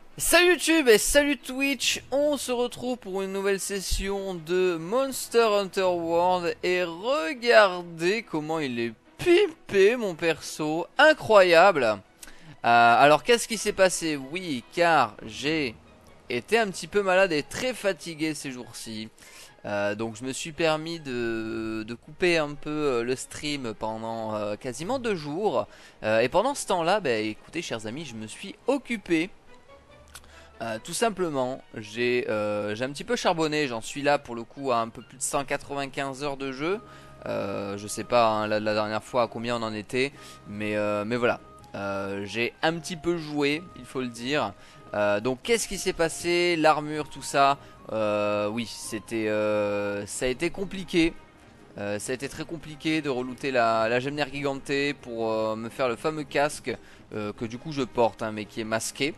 Salut YouTube et salut Twitch, on se retrouve pour une nouvelle session de Monster Hunter World et regardez comment il est pimpé mon perso, incroyable. Alors qu'est-ce qui s'est passé? Oui, car j'ai été un petit peu malade et très fatigué ces jours-ci. Donc je me suis permis de couper un peu le stream pendant quasiment 2 jours. Et pendant ce temps-là, bah, écoutez chers amis, je me suis occupé. Tout simplement, j'ai un petit peu charbonné, j'en suis là pour le coup à un peu plus de 195 heures de jeu. Je sais pas hein, la dernière fois à combien on en était, mais voilà. J'ai un petit peu joué, il faut le dire. Donc qu'est-ce qui s'est passé? L'armure, tout ça. Oui, ça a été compliqué. Ça a été très compliqué de relooter la Gemner Gigante pour me faire le fameux casque que du coup je porte, hein, mais qui est masqué.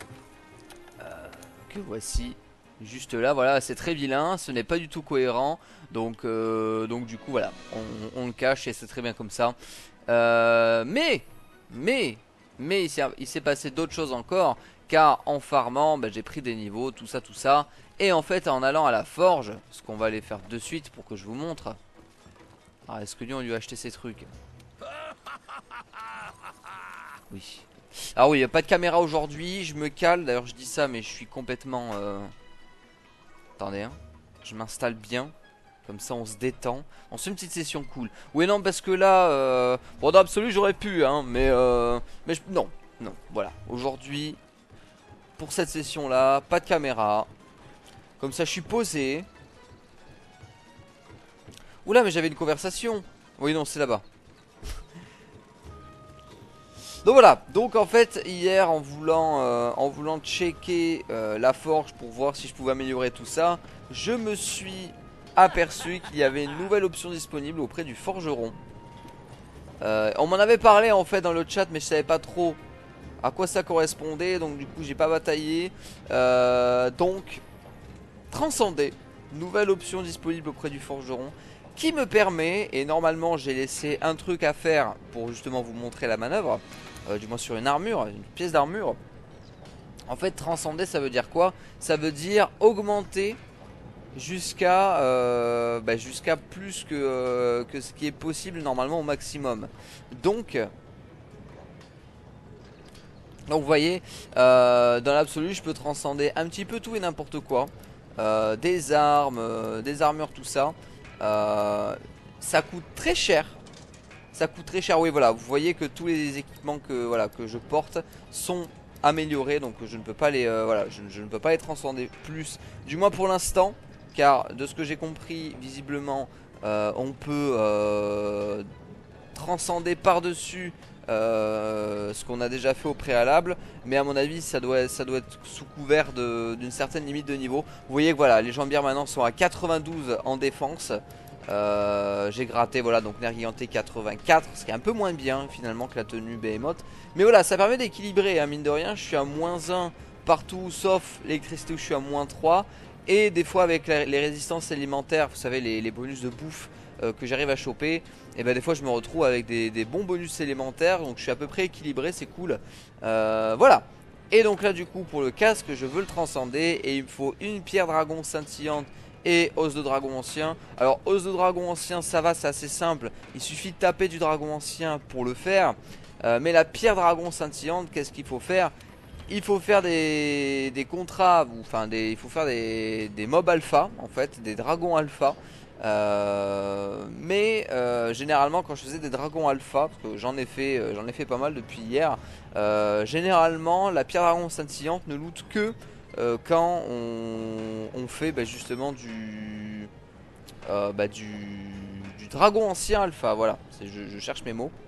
Que voici juste là, voilà, c'est très vilain, ce n'est pas du tout cohérent, donc du coup voilà, on le cache et c'est très bien comme ça. Mais, mais, il s'est passé d'autres choses encore, car en farmant, bah, j'ai pris des niveaux, tout ça, et en fait en allant à la forge, ce qu'on va aller faire de suite pour que je vous montre. Alors est-ce que lui on lui a acheté ses trucs? Oui. Alors oui, il n'y a pas de caméra aujourd'hui, je me cale, d'ailleurs je dis ça mais je suis complètement... Attendez, hein. Je m'installe bien. Comme ça on se détend. On se fait une petite session cool. Oui non parce que là bon dans l'absolu j'aurais pu hein. Non. Non voilà. Aujourd'hui pour cette session là pas de caméra. Comme ça je suis posé. Oula mais j'avais une conversation. Oui non c'est là-bas. Donc voilà, donc en fait hier en voulant checker la forge pour voir si je pouvais améliorer tout ça, je me suis aperçu qu'il y avait une nouvelle option disponible auprès du forgeron. On m'en avait parlé en fait dans le chat mais je savais pas trop à quoi ça correspondait, donc du coup j'ai pas bataillé. Donc transcender, nouvelle option disponible auprès du forgeron qui me permet, et normalement j'ai laissé un truc à faire pour justement vous montrer la manœuvre, du moins sur une armure, une pièce d'armure. En fait transcender ça veut dire quoi? Ça veut dire augmenter jusqu'à plus que ce qui est possible normalement au maximum. Donc vous voyez, dans l'absolu je peux transcender un petit peu tout et n'importe quoi. Des armes, des armures, tout ça. Ça coûte très cher. Ça coûte très cher, oui voilà, vous voyez que tous les équipements que je porte sont améliorés. Donc je ne peux pas je ne peux pas les transcender plus. Du moins pour l'instant. Car de ce que j'ai compris, visiblement, on peut transcender par-dessus ce qu'on a déjà fait au préalable, mais à mon avis ça doit être sous couvert d'une certaine limite de niveau. Vous voyez que voilà, les jambières maintenant sont à 92 en défense. J'ai gratté voilà donc Nergigante 84, ce qui est un peu moins bien finalement que la tenue Behemoth. Mais voilà, ça permet d'équilibrer, hein, mine de rien. Je suis à -1 partout sauf l'électricité où je suis à -3. Et des fois avec les résistances alimentaires, vous savez les bonus de bouffe que j'arrive à choper, et ben des fois je me retrouve avec des bons bonus élémentaires. Donc je suis à peu près équilibré, c'est cool. Voilà. Et donc là du coup pour le casque je veux le transcender, et il me faut une pierre dragon scintillante et os de dragon ancien. Alors os de dragon ancien ça va, c'est assez simple, il suffit de taper du dragon ancien pour le faire. Mais la pierre dragon scintillante, qu'est-ce qu'il faut faire? Il faut faire des contrats, enfin il faut faire des mobs alpha en fait, des dragons alpha. Généralement quand je faisais des dragons alpha, parce que j'en ai fait pas mal depuis hier, généralement la pierre dragon scintillante ne loot que quand on fait justement du dragon ancien alpha. Voilà, je cherche mes mots.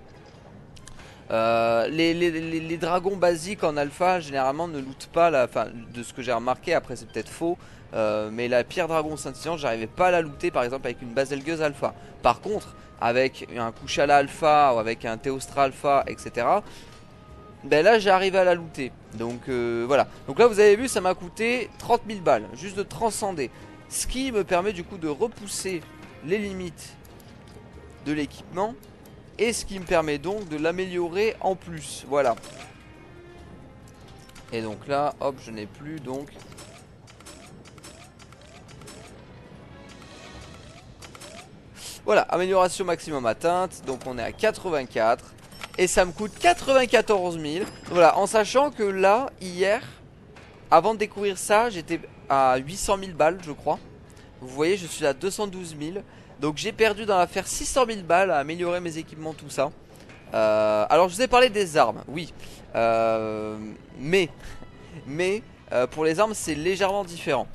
Les dragons basiques en alpha généralement ne lootent pas enfin, de ce que j'ai remarqué, après c'est peut-être faux, mais la pierre dragon scintillante j'arrivais pas à la looter par exemple avec une baselgeuse alpha. Par contre avec un Kushala alpha ou avec un Teostra alpha, etc., ben là j'arrive à la looter. Donc voilà, donc là vous avez vu ça m'a coûté 30 000 balles juste de transcender, ce qui me permet du coup de repousser les limites de l'équipement, et ce qui me permet donc de l'améliorer en plus. Voilà. Et donc là, hop, je n'ai plus donc. Voilà, amélioration maximum atteinte. Donc on est à 84. Et ça me coûte 94 000. Voilà, en sachant que là, hier, avant de découvrir ça, j'étais à 800 000 balles, je crois. Vous voyez, je suis à 212 000. Donc j'ai perdu dans l'affaire 600 000 balles à améliorer mes équipements, tout ça. Alors je vous ai parlé des armes, oui. Mais pour les armes, c'est légèrement différent.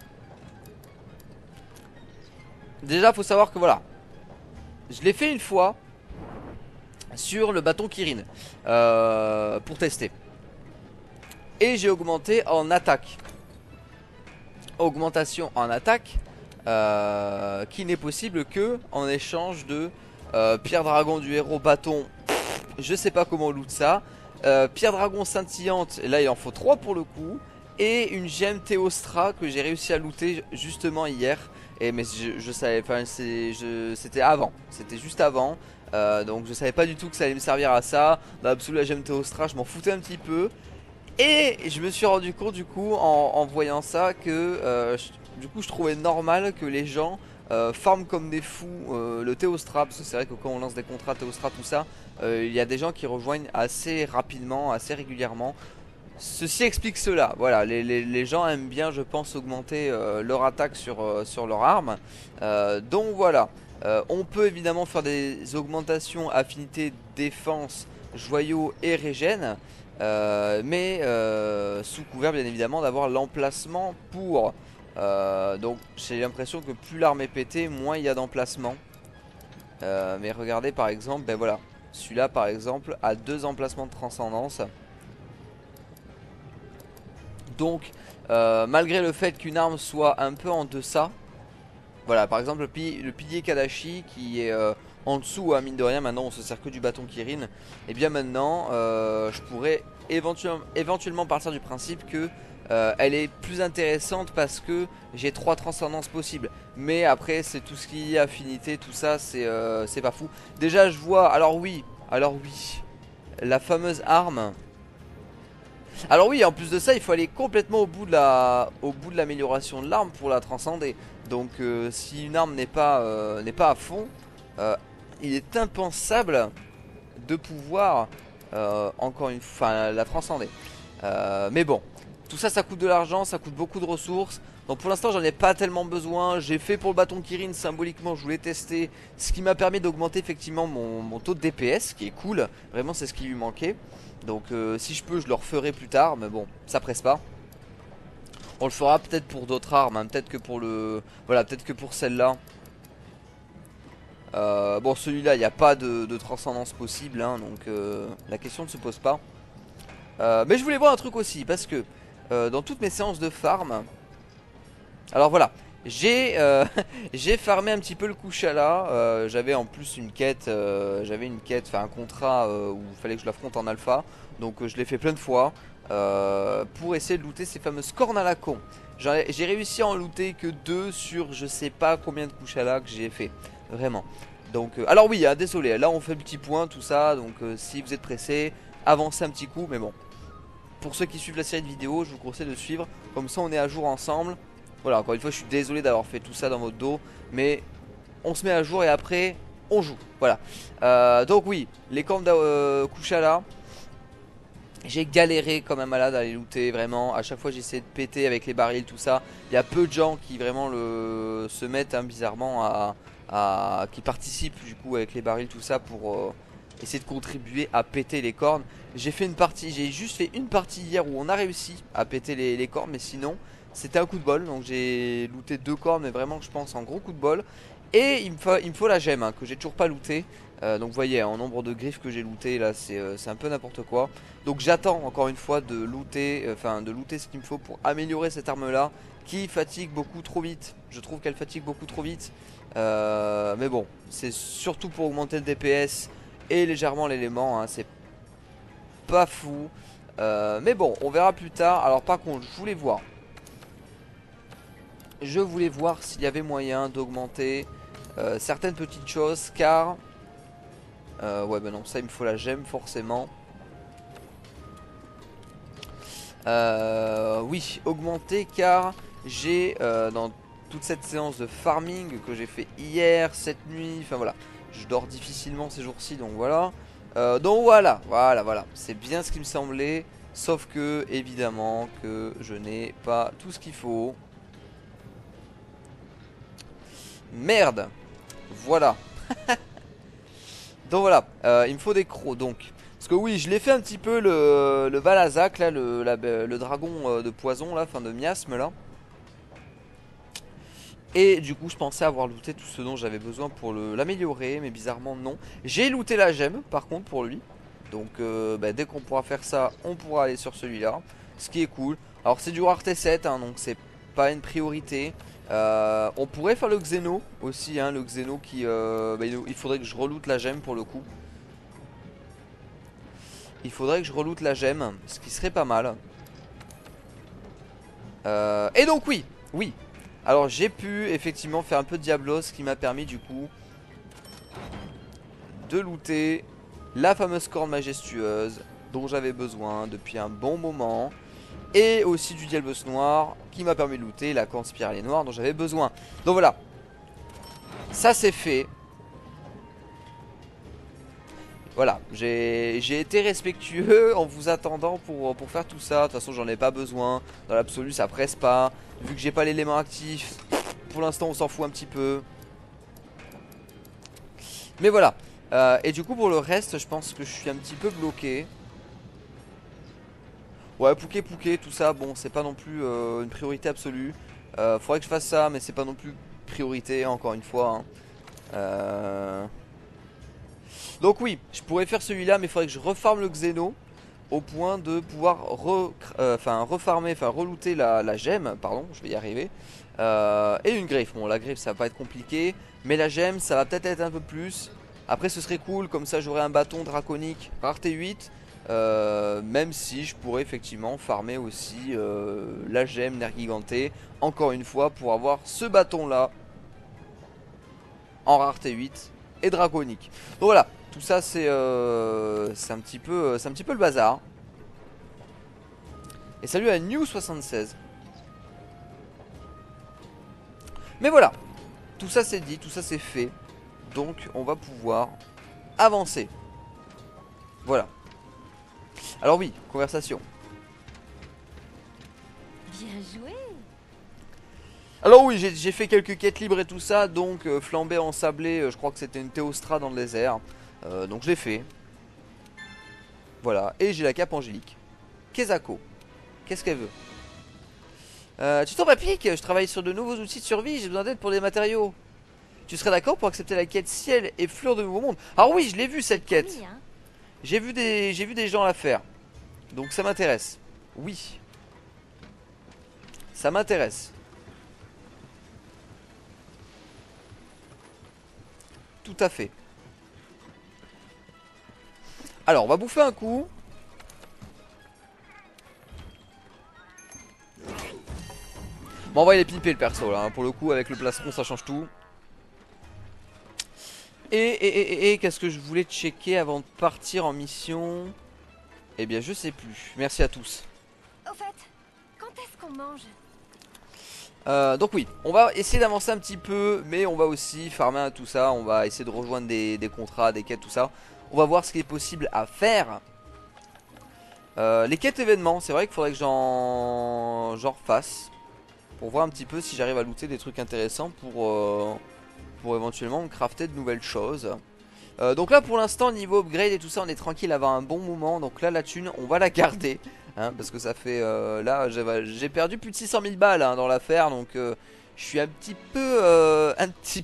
Déjà, faut savoir que voilà, je l'ai fait une fois sur le bâton Kirin pour tester. Et j'ai augmenté en attaque. Augmentation en attaque qui n'est possible que en échange de pierre dragon du héros bâton. Je sais pas comment on loot ça. Pierre dragon scintillante, là il en faut 3 pour le coup. Et une gemme Théostra que j'ai réussi à looter justement hier. Et mais je savais, enfin c'était avant, c'était juste avant. Donc je savais pas du tout que ça allait me servir à ça. Dans l'absolu, la gemme Théostra, je m'en foutais un petit peu. Et je me suis rendu compte du coup en voyant ça que du coup je trouvais normal que les gens farment comme des fous le Théostra. Parce que c'est vrai que quand on lance des contrats Théostra tout ça, il y a des gens qui rejoignent assez rapidement, assez régulièrement. Ceci explique cela, voilà, les gens aiment bien je pense augmenter leur attaque sur leur arme. Donc voilà, on peut évidemment faire des augmentations affinité, défense, joyaux et régène. Mais sous couvert bien évidemment d'avoir l'emplacement pour. Donc j'ai l'impression que plus l'arme est pétée, moins il y a d'emplacement. Mais regardez par exemple, ben voilà, celui-là par exemple a 2 emplacements de transcendance. Donc malgré le fait qu'une arme soit un peu en deçà, voilà par exemple le pilier Kadashi qui est en dessous, mine de rien maintenant on se sert que du bâton Kirin. Et bien maintenant je pourrais éventuellement partir du principe que elle est plus intéressante parce que j'ai 3 transcendances possibles. Mais après c'est tout ce qui est affinité, tout ça c'est pas fou. Déjà je vois, alors oui, la fameuse arme. Alors oui, en plus de ça, il faut aller complètement au bout de l'amélioration de l'arme pour la transcender. Donc si une arme n'est pas à fond, euh, il est impensable de pouvoir encore une fois la transcender. Mais bon, tout ça, ça coûte de l'argent, ça coûte beaucoup de ressources. Donc pour l'instant, j'en ai pas tellement besoin. J'ai fait pour le bâton Kirin symboliquement, je voulais tester, ce qui m'a permis d'augmenter effectivement mon taux de DPS, qui est cool. Vraiment, c'est ce qui lui manquait. Donc si je peux je le referai plus tard. Mais bon ça presse pas. On le fera peut-être pour d'autres armes hein. Peut-être que pour le... Voilà peut-être que pour celle-là. Bon celui-là il n'y a pas de transcendance possible hein, donc la question ne se pose pas. Mais je voulais voir un truc aussi. Parce que dans toutes mes séances de farm, alors voilà, j'ai farmé un petit peu le Kushala. J'avais en plus une quête, enfin un contrat où il fallait que je l'affronte en alpha. Donc je l'ai fait plein de fois pour essayer de looter ces fameuses cornes à la con. J'ai réussi à en looter que 2 sur je sais pas combien de Kushala que j'ai fait. Vraiment. Donc alors oui, hein, désolé, là on fait le petit point, tout ça. Donc si vous êtes pressé, avancez un petit coup. Mais bon, pour ceux qui suivent la série de vidéos, je vous conseille de suivre. Comme ça on est à jour ensemble. Voilà, encore une fois je suis désolé d'avoir fait tout ça dans votre dos. Mais on se met à jour et après on joue. Voilà. Donc oui, les cornes Kushala. J'ai galéré comme un malade à les looter, vraiment. À chaque fois j'ai essayé de péter avec les barils, tout ça. Il y a peu de gens qui vraiment se mettent hein, bizarrement qui participent du coup avec les barils, tout ça pour essayer de contribuer à péter les cornes. J'ai juste fait une partie hier où on a réussi à péter les cornes, mais sinon c'était un coup de bol. Donc j'ai looté 2 cornes, mais vraiment je pense en gros coup de bol. Et il me faut la gemme hein, que j'ai toujours pas looté. Donc vous voyez en nombre de griffes que j'ai looté là c'est un peu n'importe quoi. Donc j'attends encore une fois de looter ce qu'il me faut pour améliorer cette arme là qui fatigue beaucoup trop vite. Je trouve qu'elle fatigue beaucoup trop vite. Mais bon c'est surtout pour augmenter le DPS et légèrement l'élément hein, c'est pas fou. Mais bon on verra plus tard. Alors par contre je voulais voir s'il y avait moyen d'augmenter certaines petites choses car ouais bah non ça il me faut la gemme forcément. Oui, augmenter car j'ai dans toute cette séance de farming que j'ai fait hier, cette nuit, enfin voilà, je dors difficilement ces jours-ci, donc voilà. Donc voilà, c'est bien ce qui me semblait, sauf que évidemment que je n'ai pas tout ce qu'il faut. Merde, voilà. Donc voilà, il me faut des crocs donc. Parce que oui, je l'ai fait un petit peu le Valazak, là, le dragon de poison, là, enfin de miasme, là. Et du coup, je pensais avoir looté tout ce dont j'avais besoin pour l'améliorer, mais bizarrement, non. J'ai looté la gemme, par contre, pour lui. Donc, bah, dès qu'on pourra faire ça, on pourra aller sur celui-là. Ce qui est cool. Alors, c'est du rareté 7, hein, donc c'est pas une priorité. On pourrait faire le Xeno aussi, hein, le Xeno qui... bah, il faudrait que je reloote la gemme pour le coup. Il faudrait que je reloote la gemme, ce qui serait pas mal. Et donc oui. Alors j'ai pu effectivement faire un peu de Diablos, ce qui m'a permis du coup de looter la fameuse corne majestueuse dont j'avais besoin depuis un bon moment. Et aussi du Diablos noir qui m'a permis de looter la corne spiralée noire dont j'avais besoin. Donc voilà, ça c'est fait. Voilà, j'ai été respectueux en vous attendant pour faire tout ça. De toute façon, j'en ai pas besoin. Dans l'absolu, ça presse pas. Vu que j'ai pas l'élément actif, pour l'instant, on s'en fout un petit peu. Mais voilà. Et du coup, pour le reste, je pense que je suis un petit peu bloqué. Ouais, Pouké, tout ça, bon, c'est pas non plus une priorité absolue. Faudrait que je fasse ça, mais c'est pas non plus priorité, encore une fois. Hein. Donc oui, je pourrais faire celui-là, mais il faudrait que je refarme le Xeno au point de pouvoir refarmer, enfin relooter la gemme, pardon, je vais y arriver. Et une griffe. Bon, la griffe ça va pas être compliqué, mais la gemme ça va peut-être être un peu plus. Après ce serait cool, comme ça j'aurais un bâton draconique rareté 8. Même si je pourrais effectivement farmer aussi la gemme Nergiganté, encore une fois, pour avoir ce bâton là en rareté 8 et draconique. Donc voilà, tout ça c'est un petit peu le bazar. Et salut à New76. Mais voilà, tout ça c'est dit, tout ça c'est fait. Donc on va pouvoir avancer. Voilà. Alors oui, conversation. Bien joué. Alors oui, j'ai fait quelques quêtes libres et tout ça. Donc flambé en sablé, je crois que c'était une Théostra dans le désert. Donc je l'ai fait. Voilà, et j'ai la cape angélique. Kezako, qu'est-ce qu'elle veut? Tu tombes à pic, je travaille sur de nouveaux outils de survie, j'ai besoin d'aide pour des matériaux. Tu serais d'accord pour accepter la quête ciel et fleurs de nouveau monde? Alors oui, je l'ai vu cette quête. Oui, hein. J'ai vu des gens la faire. Donc ça m'intéresse. Oui. Ça m'intéresse. Tout à fait. Alors, on va bouffer un coup. Bon, on va aller pimper le perso là. Hein. Pour le coup, avec le plastron, ça change tout. Et qu'est-ce que je voulais checker avant de partir en mission? Eh bien, je sais plus. Merci à tous. Au fait, quand est-ce qu'on mange? Donc oui, on va essayer d'avancer un petit peu, mais on va aussi farmer tout ça, on va essayer de rejoindre des contrats, des quêtes, tout ça. On va voir ce qui est possible à faire. Les quêtes événements, c'est vrai qu'il faudrait que j'en refasse. Pour voir un petit peu si j'arrive à looter des trucs intéressants pour éventuellement me crafter de nouvelles choses. Donc là pour l'instant niveau upgrade et tout ça on est tranquille, avoir un bon moment. Donc là la thune on va la garder hein, parce que ça fait là j'ai perdu plus de 600 000 balles hein, dans l'affaire. Donc je suis un petit peu un petit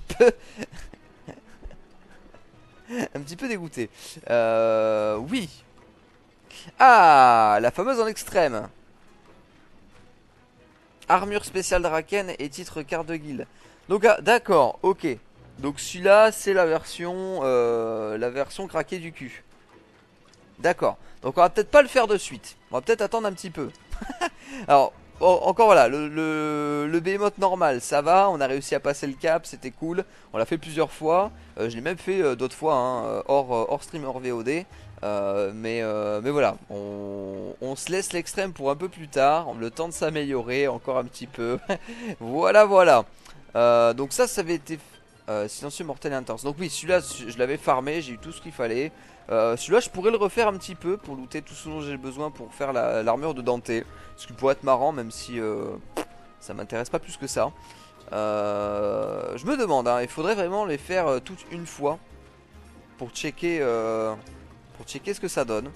peu dégoûté. Oui. Ah, la fameuse en extrême. Armure spéciale Draken et titre carte de guilde. Donc ah, d'accord, ok. Donc celui-là c'est la version craquée du cul. D'accord. Donc on va peut-être pas le faire de suite. On va peut-être attendre un petit peu. Alors encore voilà, le Behemoth normal ça va. On a réussi à passer le cap, c'était cool. On l'a fait plusieurs fois. Je l'ai même fait d'autres fois hein, hors stream, hors VOD. Mais voilà, on se laisse l'extrême pour un peu plus tard, le temps de s'améliorer encore un petit peu. Voilà, voilà. Donc ça avait été silencieux, mortel et intense. Donc oui, celui-là, je l'avais farmé, j'ai eu tout ce qu'il fallait. Celui-là, je pourrais le refaire un petit peu pour looter tout ce dont j'ai besoin pour faire l'armure de Dante. Ce qui pourrait être marrant, même si ça m'intéresse pas plus que ça. Je me demande, hein, il faudrait vraiment les faire toutes une fois pour checker ce que ça donne.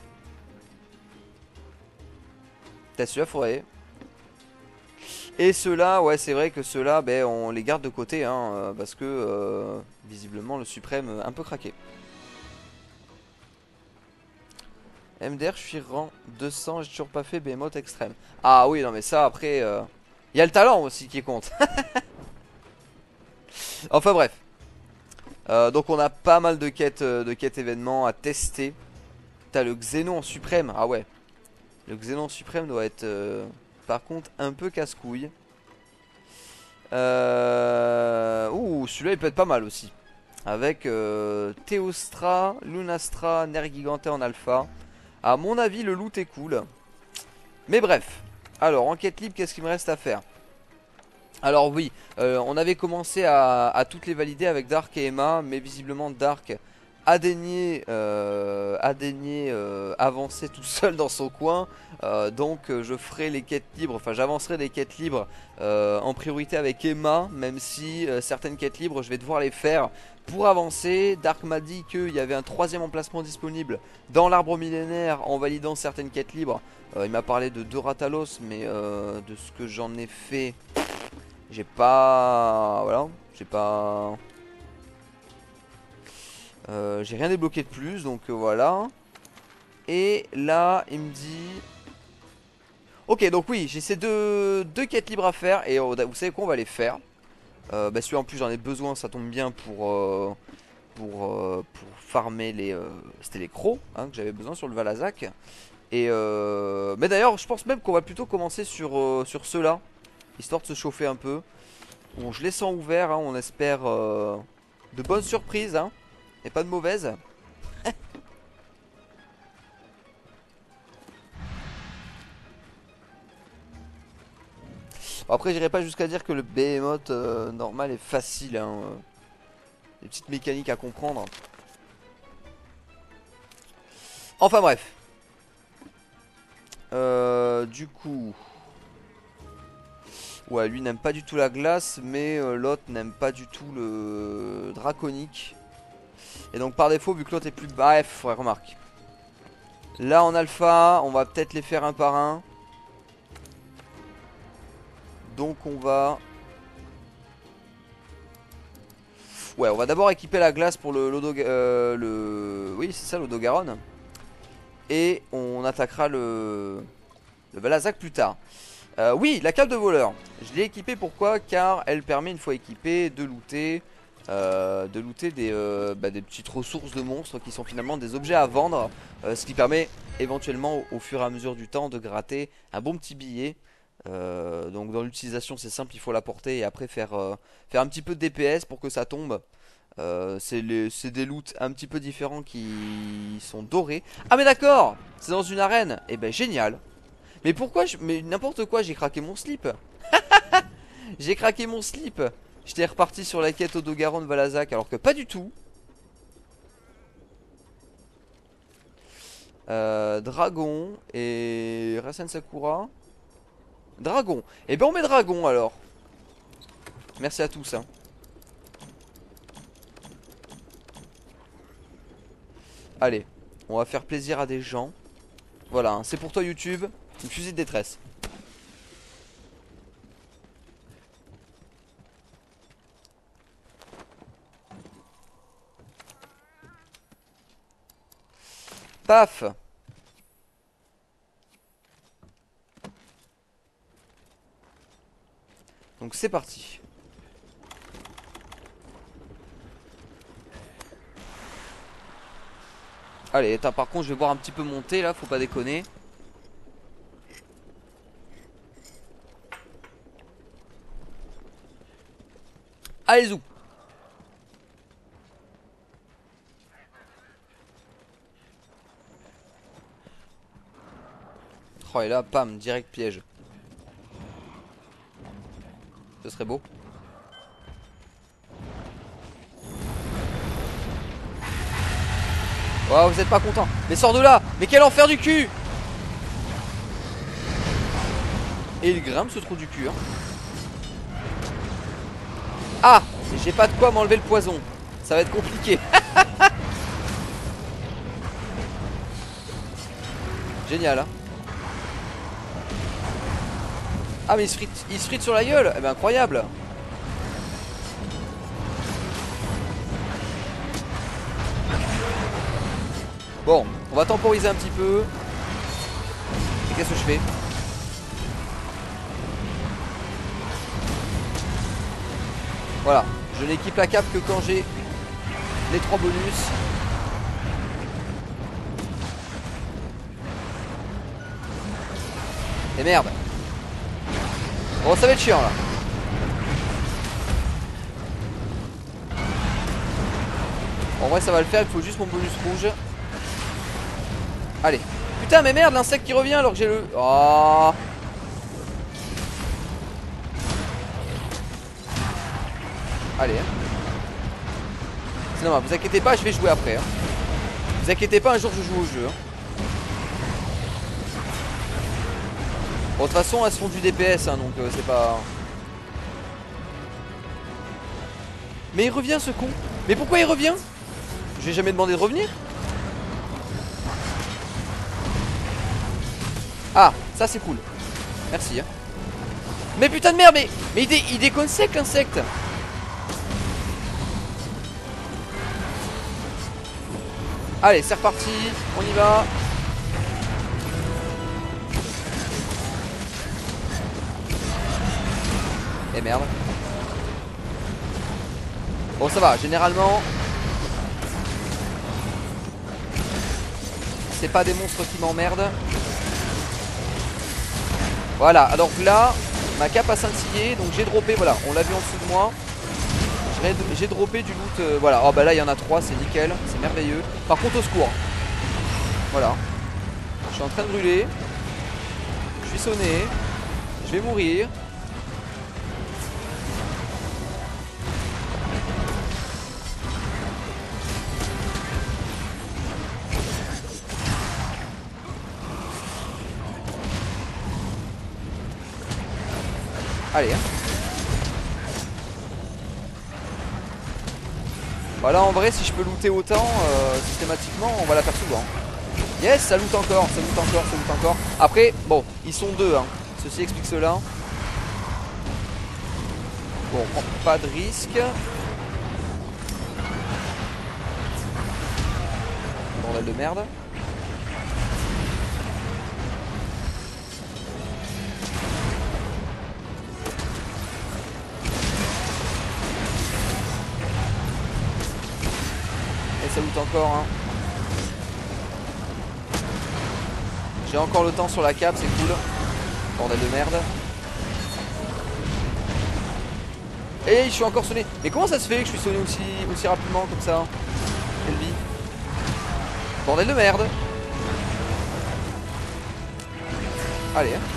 Peut-être celui-là, faudrait. Et ceux-là, ouais, c'est vrai que ceux-là, ben, on les garde de côté, hein, parce que visiblement le suprême un peu craqué. MDR, je suis rang 200, j'ai toujours pas fait Behemoth extrême. Ah oui, non, mais ça après, il y a le talent aussi qui compte. Enfin bref. Donc on a pas mal de quêtes événements à tester. T'as le Xénon en suprême. Ah ouais. Le Xénon suprême doit être par contre un peu casse-couille. Ouh, celui-là il peut être pas mal aussi. Avec Théostra, Lunastra, Nergigante en alpha. À mon avis, le loot est cool. Mais bref. Alors, en quête libre, qu'est-ce qu'il me reste à faire? Alors oui, on avait commencé à toutes les valider avec Dark et Emma, mais visiblement Dark a daigné avancer tout seul dans son coin. Donc je ferai les quêtes libres, enfin j'avancerai les quêtes libres en priorité avec Emma, même si certaines quêtes libres je vais devoir les faire pour avancer. Dark m'a dit qu'il y avait un troisième emplacement disponible dans l'arbre millénaire en validant certaines quêtes libres. Il m'a parlé de Doratalos, mais de ce que j'en ai fait... J'ai pas... Voilà, j'ai pas... j'ai rien débloqué de plus, donc voilà. Et là, il me dit... Ok, donc oui, j'ai ces deux quêtes libres à faire. Et vous savez quoi, on va les faire. Bah celui en plus j'en ai besoin, ça tombe bien pour farmer les... C'était les crocs hein, que j'avais besoin sur le Valazac. Et mais d'ailleurs, je pense même qu'on va plutôt commencer sur ceux-là. Histoire de se chauffer un peu. Bon, je les sens ouverts, hein, on espère de bonnes surprises, hein, et pas de mauvaises. Bon, après, j'irai pas jusqu'à dire que le Behemoth normal est facile, hein, des petites mécaniques à comprendre. Enfin bref. Du coup... Ouais, lui n'aime pas du tout la glace, mais l'autre n'aime pas du tout le draconique. Et donc par défaut, vu que l'autre est plus... Bref, ouais, remarque. Là en alpha, on va peut-être les faire un par un. Donc on va... Ouais, on va d'abord équiper la glace pour Oui, c'est ça, l'Odogaron. Et on attaquera le Valazac plus tard. Oui, la cape de voleur. Je l'ai équipée pourquoi? Car elle permet, une fois équipée, de looter des petites ressources de monstres qui sont finalement des objets à vendre. Ce qui permet éventuellement, au fur et à mesure du temps, de gratter un bon petit billet. Donc dans l'utilisation c'est simple, il faut la porter et après faire un petit peu de DPS pour que ça tombe. C'est des loots un petit peu différents qui sont dorés. Ah mais d'accord, c'est dans une arène. Eh ben génial. Mais pourquoi mais n'importe quoi, j'ai craqué mon slip. J'ai craqué mon slip. J'étais reparti sur la quête Odogaron Valazac alors que pas du tout. Dragon et Rasen Sakura. Dragon. Et ben on met dragon alors. Merci à tous hein. Allez, on va faire plaisir à des gens. Voilà, hein, c'est pour toi YouTube, une fusil de détresse. Paf. Donc c'est parti. Allez, attends, par contre je vais voir un petit peu monter là, faut pas déconner. Allez zou. Oh et là, pam, direct piège. Ce serait beau. Oh, vous êtes pas content. Mais sors de là. Mais quel enfer du cul. Et il grimpe ce trou du cul hein. Ah, j'ai pas de quoi m'enlever le poison. Ça va être compliqué. Génial hein. Ah mais il se frite sur la gueule. Eh ben incroyable. Bon, on va temporiser un petit peu. Et qu'est-ce que je fais? Voilà, je n'équipe la cape que quand j'ai les 3 bonus. Et merde. Bon, ça va être chiant là. En vrai ça va le faire, il faut juste mon bonus rouge. Allez. Putain mais merde, l'insecte qui revient alors que j'ai le... Oh. Allez hein. C'est normal, vous inquiétez pas, je vais jouer après hein. Vous inquiétez pas, un jour je joue au jeu hein. Bon de toute façon elles se font du DPS hein, donc c'est pas... Mais il revient ce con. Mais pourquoi il revient? Je lui ai jamais demandé de revenir. Ah, ça c'est cool. Merci hein. Mais putain de merde, mais il déconne sec l'insecte. Allez, c'est reparti, on y va. Et merde. Bon ça va, généralement c'est pas des monstres qui m'emmerdent. Voilà, alors là ma cape a scintillé, donc j'ai droppé, voilà, on l'a vu en dessous de moi. J'ai droppé du loot, voilà. Oh bah là il y en a 3, c'est nickel, c'est merveilleux. Par contre au secours. Voilà. Je suis en train de brûler. Je suis sonné. Je vais mourir. Allez hein. Voilà en vrai si je peux looter autant systématiquement on va la faire souvent. Yes ça loot encore, ça loot encore, ça loot encore. Après bon ils sont deux hein. Ceci explique cela. Bon on prend pas de risque. Bordel de merde. Ça loot encore hein. J'ai encore le temps sur la cape, c'est cool. Bordel de merde. Et je suis encore sonné. Mais comment ça se fait que je suis sonné aussi rapidement comme ça? Quelle vie. Bordel de merde. Allez hein.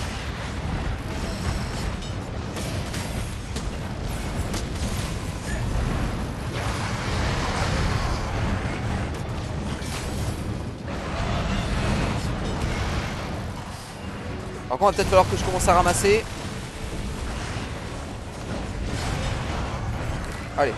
Par contre, il va peut-être falloir que je commence à ramasser. Allez.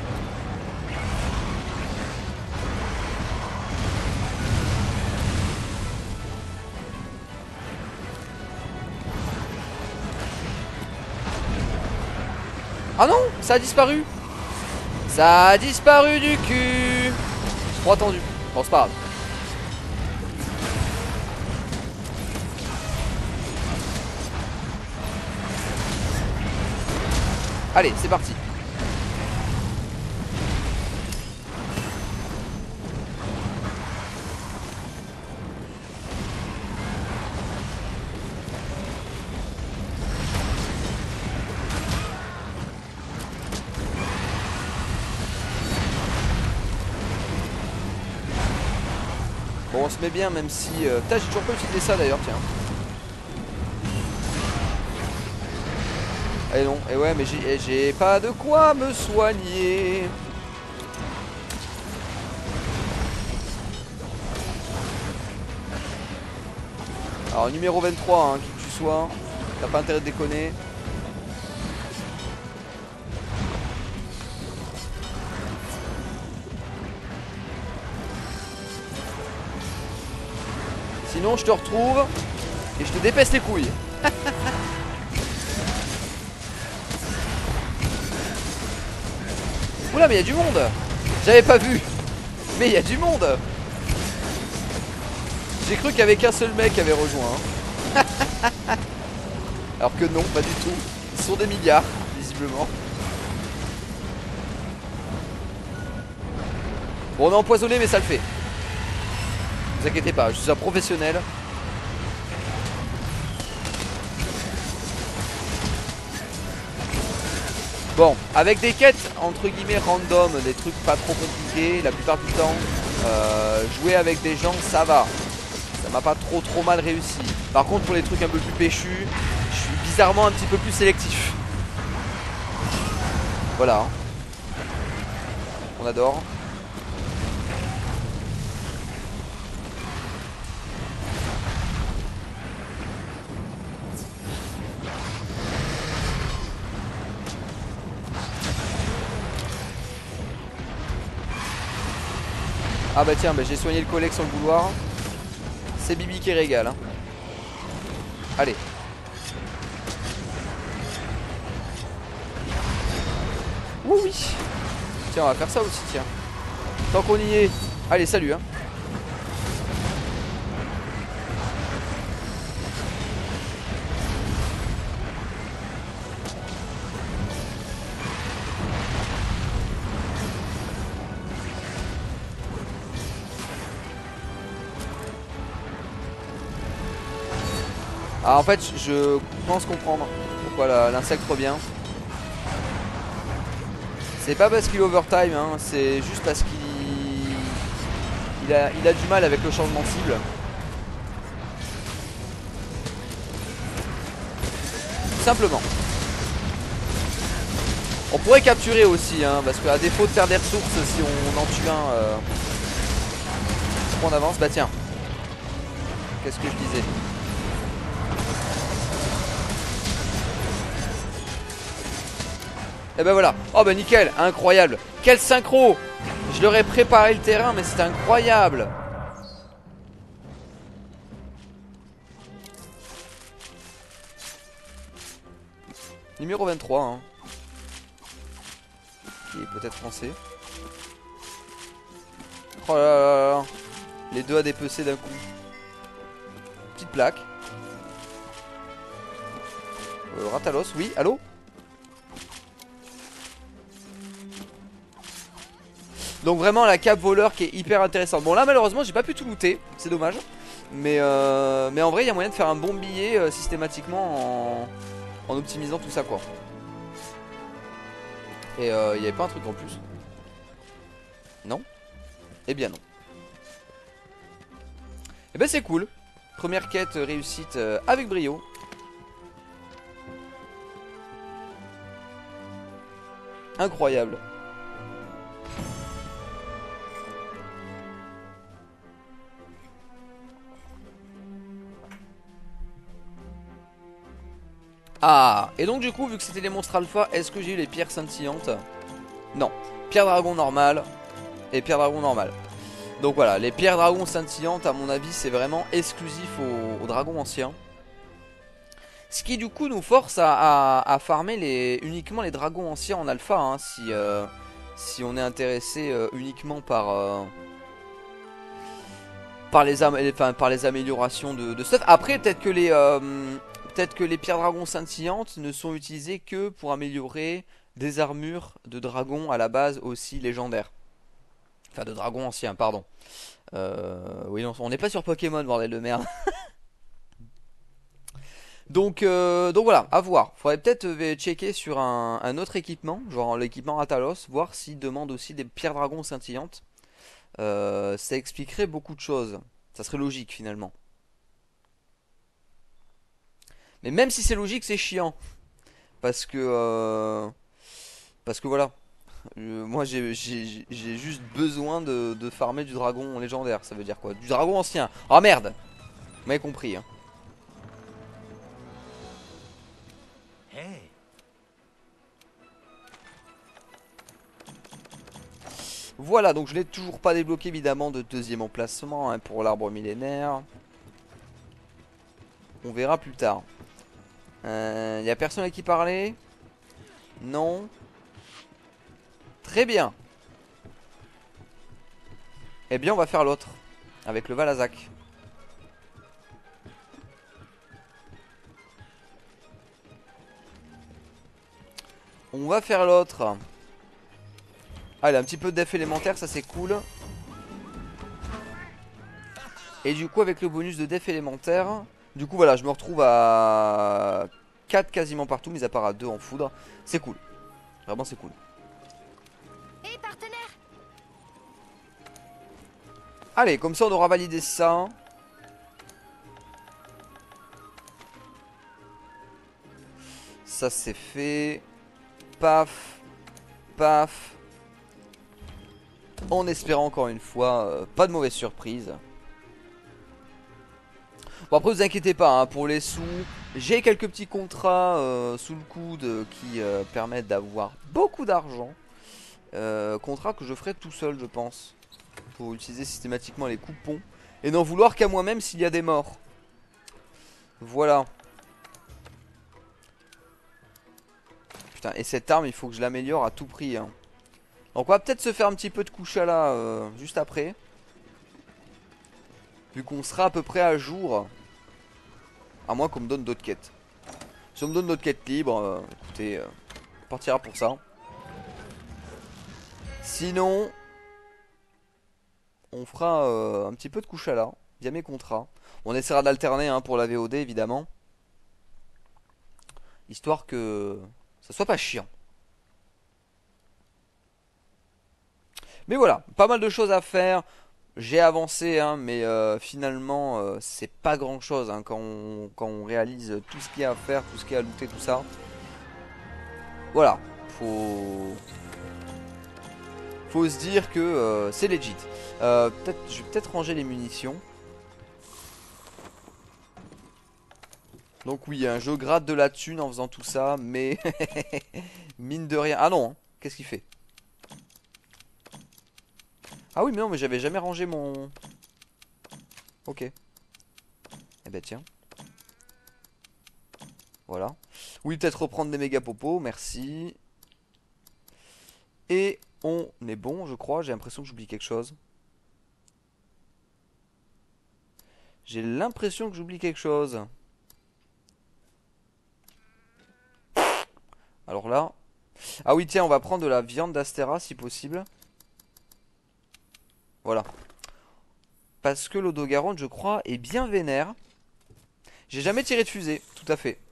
Ah non, ça a disparu. Ça a disparu du cul. Trop attendu. Bon, c'est pas grave. Allez, c'est parti. Bon, on se met bien même si... Putain, j'ai toujours pas utilisé ça d'ailleurs, tiens. Et non, et ouais, mais j'ai pas de quoi me soigner. Alors numéro 23, hein, qui que tu sois, t'as pas intérêt de déconner. Sinon je te retrouve et je te dépèce les couilles. Oula, mais il y a du monde. J'avais pas vu. Mais il y a du monde. J'ai cru qu'il y avait qu'un seul mec qui avait rejoint, hein. Alors que non, pas du tout. Ils sont des milliards, visiblement. Bon, on est empoisonné, mais ça le fait. Ne vous inquiétez pas, je suis un professionnel. Bon, avec des quêtes entre guillemets random, des trucs pas trop compliqués, la plupart du temps, jouer avec des gens, ça va. Ça m'a pas trop mal réussi. Par contre, pour les trucs un peu plus péchus, je suis bizarrement un petit peu plus sélectif. Voilà. On adore. Ah bah tiens, bah j'ai soigné le collègue sur le couloir. C'est Bibi qui régale, hein. Allez. Ouh oui. Tiens, on va faire ça aussi, tiens. Tant qu'on y est. Allez, salut, hein. Ah, en fait, je pense comprendre pourquoi l'insecte revient. C'est pas parce qu'il est overtime, hein, c'est juste parce qu'il a du mal avec le changement de cible. Tout simplement. On pourrait capturer aussi, hein, parce qu'à défaut de faire des ressources, si on en tue un, on avance. Bah tiens, qu'est-ce que je disais? Et ben voilà. Oh bah nickel, incroyable. Quel synchro. Je leur ai préparé le terrain, mais c'est incroyable. Numéro 23, hein. Qui est peut-être français. Oh là là là là. Les deux à dépecer d'un coup. Petite plaque. Ratalos, oui, allô? Donc vraiment la cape voleur qui est hyper intéressante. Bon là malheureusement j'ai pas pu tout looter, c'est dommage. Mais en vrai il y a moyen de faire un bon billet systématiquement en optimisant tout ça quoi. Et il n'y avait pas un truc en plus? Non? Eh bien non. Eh ben c'est cool. Première quête réussite avec brio. Incroyable. Ah, et donc du coup, vu que c'était les monstres alpha, est-ce que j'ai eu les pierres scintillantes? Non. Pierre dragon normale et pierre dragon normale. Donc voilà, les pierres dragons scintillantes, à mon avis, c'est vraiment exclusif aux dragons anciens. Ce qui du coup nous force à farmer uniquement les dragons anciens en alpha, hein, si on est intéressé uniquement par les améliorations de stuff. Après, peut-être que les pierres dragons scintillantes ne sont utilisées que pour améliorer des armures de dragons à la base aussi légendaires. Enfin, de dragons anciens, pardon. Oui, non, on n'est pas sur Pokémon, bordel de merde. Donc voilà, à voir. Faudrait peut-être checker sur un autre équipement, genre l'équipement Ratalos, voir s'il demande aussi des pierres dragons scintillantes. Ça expliquerait beaucoup de choses. Ça serait logique finalement. Mais même si c'est logique, c'est chiant. Parce que... Parce que voilà. Moi j'ai juste besoin de farmer du dragon légendaire. Ça veut dire quoi? Du dragon ancien. Oh merde! Vous m'avez compris hein. Hey. Voilà, donc je n'ai toujours pas débloqué évidemment de deuxième emplacement hein, pour l'arbre millénaire. On verra plus tard. Y a personne à qui parler? Non. Très bien. Eh bien on va faire l'autre. Avec le Valazac. On va faire l'autre. Allez, un petit peu de def élémentaire, ça c'est cool. Et du coup avec le bonus de def élémentaire, du coup voilà, je me retrouve à 4 quasiment partout, mis à part à 2 en foudre. C'est cool. Vraiment c'est cool. Hé, partenaire! Allez, comme ça on aura validé ça. Ça c'est fait. Paf. Paf. En espérant encore une fois, pas de mauvaise surprise. Bon après vous inquiétez pas, hein, pour les sous, j'ai quelques petits contrats sous le coude qui permettent d'avoir beaucoup d'argent. Contrats que je ferai tout seul je pense. Pour utiliser systématiquement les coupons. Et n'en vouloir qu'à moi-même s'il y a des morts. Voilà. Putain, et cette arme il faut que je l'améliore à tout prix hein. Donc on va peut-être se faire un petit peu de Kushala juste après. Vu qu'on sera à peu près à jour. À moins qu'on me donne d'autres quêtes. Si on me donne d'autres quêtes libres, écoutez, on partira pour ça. Sinon, on fera un petit peu de Kushala via mes contrats. On essaiera d'alterner hein, pour la VOD évidemment. Histoire que ça soit pas chiant. Mais voilà, pas mal de choses à faire. J'ai avancé, hein, mais finalement, c'est pas grand chose hein, quand on réalise tout ce qu'il y a à faire, tout ce qu'il y a à looter, tout ça. Voilà, faut se dire que c'est legit. Je vais peut-être ranger les munitions. Donc oui, hein, je gratte de la thune en faisant tout ça, mais mine de rien. Ah non, hein, qu'est-ce qu'il fait? Ah oui, mais non, mais j'avais jamais rangé mon... Ok. Eh ben tiens. Voilà. Oui, peut-être reprendre des méga popos, merci. Et on est bon, je crois. J'ai l'impression que j'oublie quelque chose. J'ai l'impression que j'oublie quelque chose. Alors là... Ah oui, tiens, on va prendre de la viande d'Astera si possible. Voilà. Parce que l'Odogaron, je crois, est bien vénère. J'ai jamais tiré de fusée, tout à fait.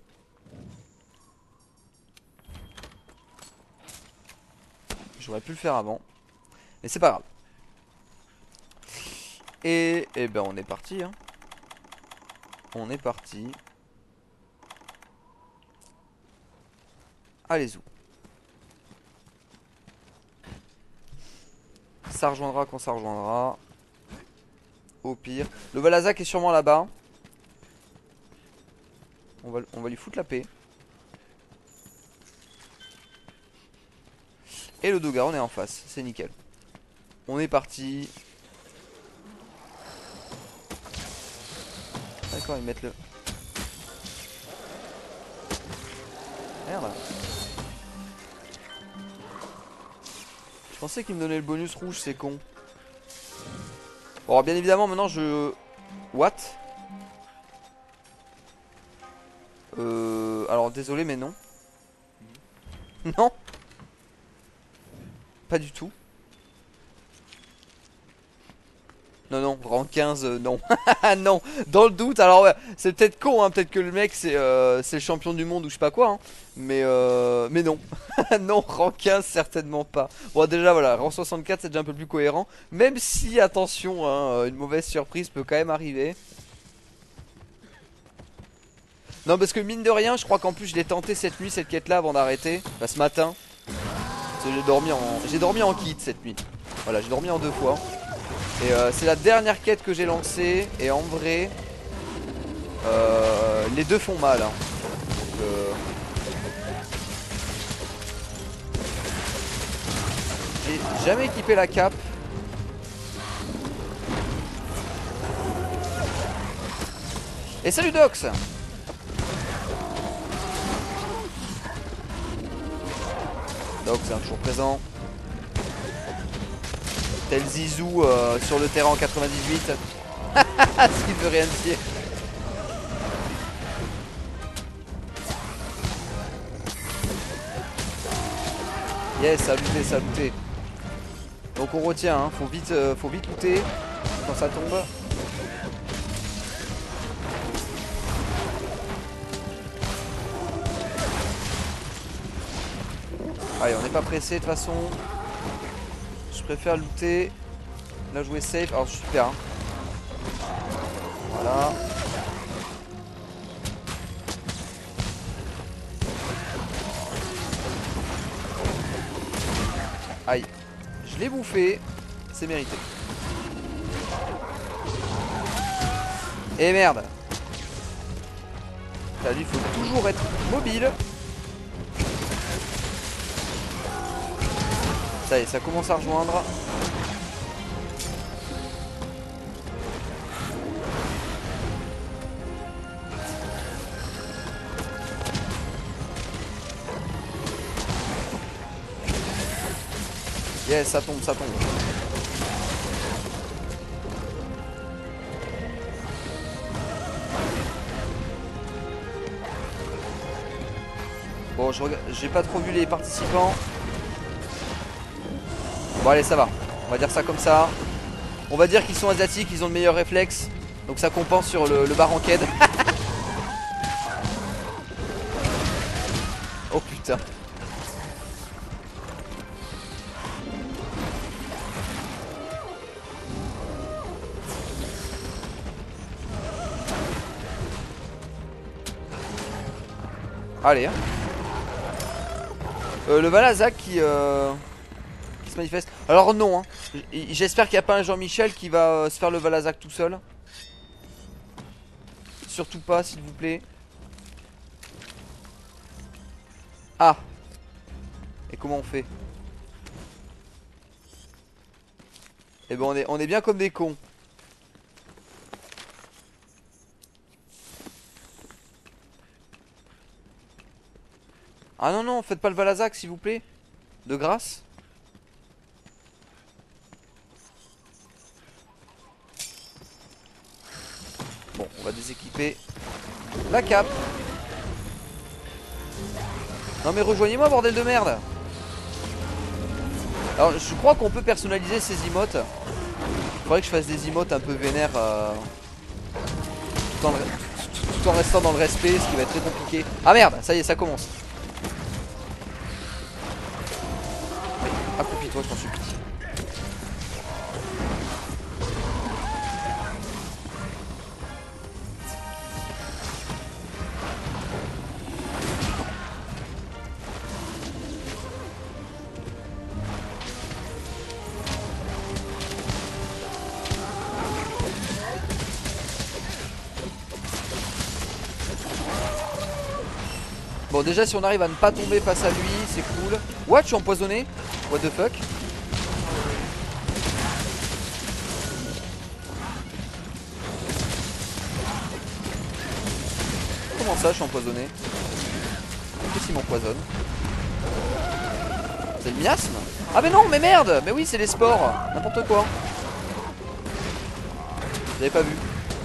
J'aurais pu le faire avant. Mais c'est pas grave. Et ben on est parti hein. On est parti. Allez-y. Ça rejoindra quand ça rejoindra. Au pire. Le Valazac est sûrement là-bas. On va lui foutre la paix. Et le Dogaron est en face. C'est nickel. On est parti. D'accord, ils mettent le... Merde. Je pensais qu'il me donnait le bonus rouge, c'est con. Bon, alors, bien évidemment, maintenant je... What? Alors désolé, mais non. Non. Pas du tout. Non, non, rang 15, non. Non, dans le doute, alors ouais, c'est peut-être con, hein, peut-être que le mec c'est le champion du monde ou je sais pas quoi, hein, mais non. Non, rang 15, certainement pas. Bon, déjà voilà, rang 64 c'est déjà un peu plus cohérent, même si, attention, hein, une mauvaise surprise peut quand même arriver. Non parce que mine de rien je crois qu'en plus je l'ai tenté cette nuit cette quête là avant d'arrêter. Enfin ce matin. Parce que j'ai dormi en kit cette nuit. Voilà j'ai dormi en 2 fois. Et c'est la dernière quête que j'ai lancée. Et en vrai les deux font mal hein. Donc, j'ai jamais équipé la cape. Et salut Dox. Dox hein, toujours présent. Tel Zizou sur le terrain en 98. Ce qui ne veut rien dire. Yes, saluté, saluté. Donc on retient, hein. Faut vite looter quand ça tombe. Allez, on n'est pas pressé de toute façon. Je préfère looter. Là, jouer safe. Alors, super. Hein. Voilà. Aïe. Je l'ai bouffé. C'est mérité. Et merde. Là, lui, il faut toujours être mobile. Ça y est, ça commence à rejoindre. Yes, ça tombe, ça tombe. Bon, j'ai pas trop vu les participants. Bon allez ça va, on va dire ça comme ça. On va dire qu'ils sont asiatiques, ils ont le meilleur réflexe. Donc ça compense sur le bar en quête. Oh putain. Allez hein. Le Valazak qui se manifeste. Alors non hein. J'espère qu'il n'y a pas un Jean-Michel qui va se faire le Valazak tout seul. Surtout pas s'il vous plaît. Ah. Et comment on fait? Eh ben on est bien comme des cons. Ah non non, faites pas le Valazak s'il vous plaît. De grâce. Bon, on va déséquiper la cape. Non mais rejoignez-moi bordel de merde. Alors je crois qu'on peut personnaliser ces emotes. Il faudrait que je fasse des emotes un peu vénères tout en restant dans le respect, ce qui va être très compliqué. Ah merde, ça y est, ça commence. Accroupis-toi, je t'en supplie. Bon déjà si on arrive à ne pas tomber face à lui, c'est cool. What, je suis empoisonné? What the fuck? Comment ça je suis empoisonné? Qu'est-ce qu'il m'empoisonne? C'est le miasme? Ah mais non mais merde! Mais oui c'est les spores! N'importe quoi! J'avais pas vu.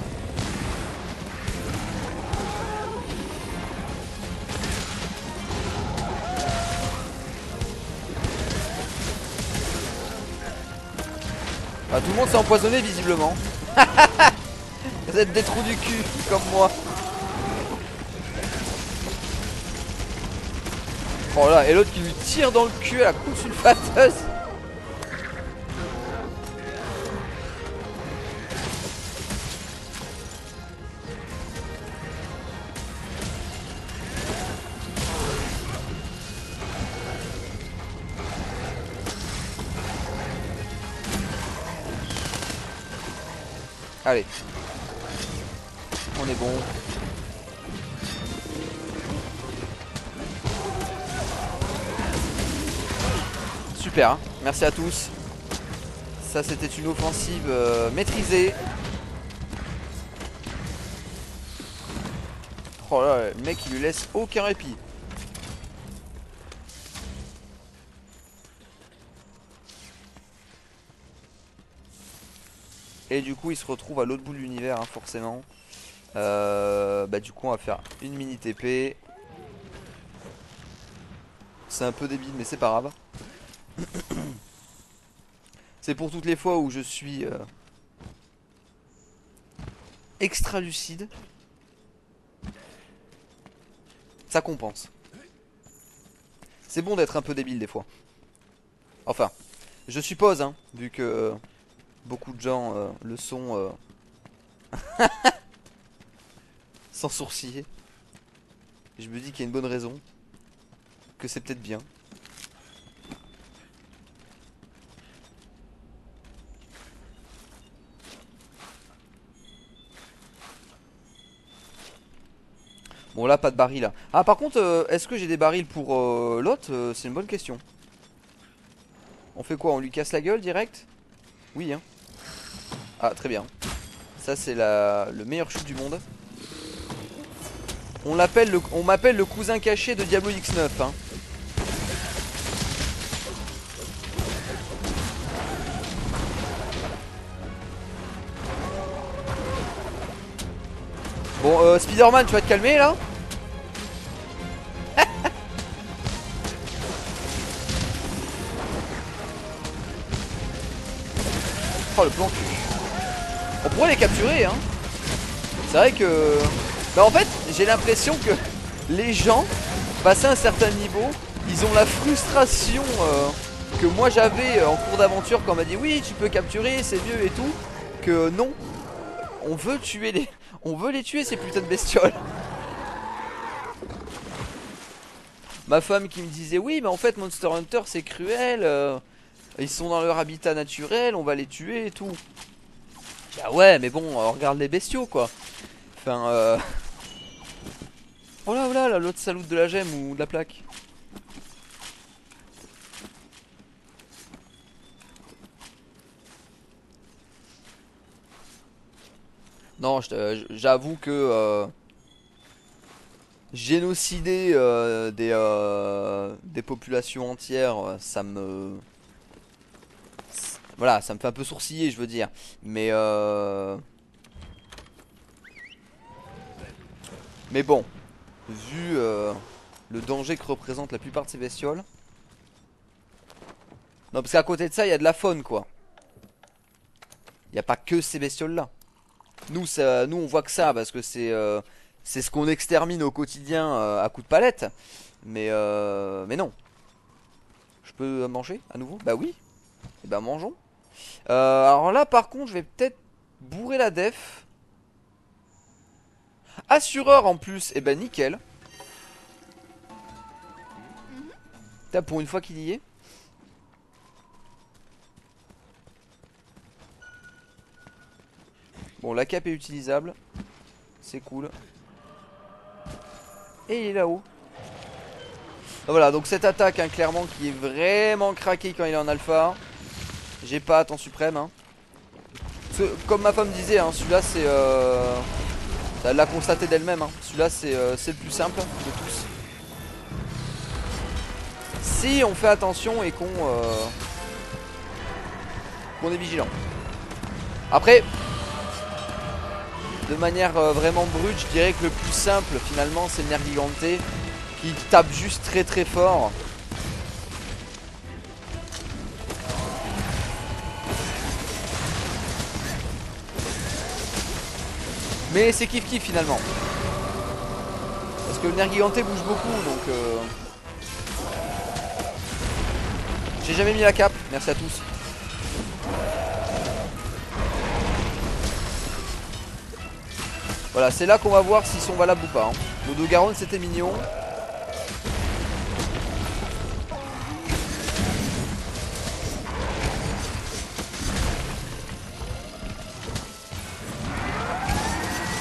Ah, tout le monde s'est empoisonné visiblement. Vous êtes des trous du cul comme moi. Oh là, et l'autre qui lui tire dans le cul à la coupe sulfateuse. Allez. On est bon. Super, hein. Merci à tous. Ça c'était une offensive maîtrisée. Oh là, le mec il lui laisse aucun répit. Et du coup il se retrouve à l'autre bout de l'univers, hein, forcément. Bah du coup on va faire une mini TP. C'est un peu débile mais c'est pas grave. C'est pour toutes les fois où je suis extra lucide. Ça compense. C'est bon d'être un peu débile des fois. Enfin, je suppose, hein, vu que beaucoup de gens le sont sans sourciller. Je me dis qu'il y a une bonne raison. Que c'est peut-être bien. Bon là pas de baril là. Ah par contre est-ce que j'ai des barils pour l'autre c'est une bonne question. On fait quoi? On lui casse la gueule direct? Oui hein. Ah très bien. Ça c'est le meilleur chute du monde. On m'appelle le cousin caché de Diablo X9 hein. Bon Spider-Man tu vas te calmer là. Oh le plan cul. On pourrait les capturer hein. C'est vrai que... Bah en fait j'ai l'impression que les gens, passé un certain niveau, ils ont la frustration que moi j'avais en cours d'aventure quand on m'a dit oui tu peux capturer c'est mieux et tout. Que non, on veut tuer les... On veut les tuer ces putains de bestioles. Ma femme qui me disait oui mais en fait Monster Hunter c'est cruel, ils sont dans leur habitat naturel, on va les tuer et tout. Bah ouais mais bon on regarde les bestiaux quoi. Enfin oh là l'autre saloute de la gemme ou de la plaque. Non j'avoue que génocider des populations entières, ça me... Voilà, ça me fait un peu sourciller, je veux dire. Mais bon, vu le danger que représentent la plupart de ces bestioles. Non, parce qu'à côté de ça, il y a de la faune, quoi. Il n'y a pas que ces bestioles-là. Nous, on voit que ça, parce que c'est ce qu'on extermine au quotidien à coups de palette. Mais non. Je peux manger à nouveau? Bah oui. Et bah mangeons. Alors là, par contre, je vais peut-être bourrer la def. Assureur en plus, et ben nickel. T'as pour une fois qu'il y est. Bon, la cape est utilisable. C'est cool. Et il est là-haut. Voilà, donc cette attaque, hein, clairement, qui est vraiment craquée quand il est en alpha. J'ai pas temps suprême. Hein. Comme ma femme disait, hein, celui-là c'est... Elle l'a constaté d'elle-même. Hein. Celui-là c'est le plus simple de tous. Si on fait attention et qu'on est vigilant. Après, de manière vraiment brute, je dirais que le plus simple finalement c'est le Nergigante qui tape juste très très fort. Mais c'est kiff kiff finalement. Parce que le Nergigante bouge beaucoup donc j'ai jamais mis la cape, merci à tous. Voilà, c'est là qu'on va voir s'ils sont valables ou pas. Hein. L'Odogaron c'était mignon.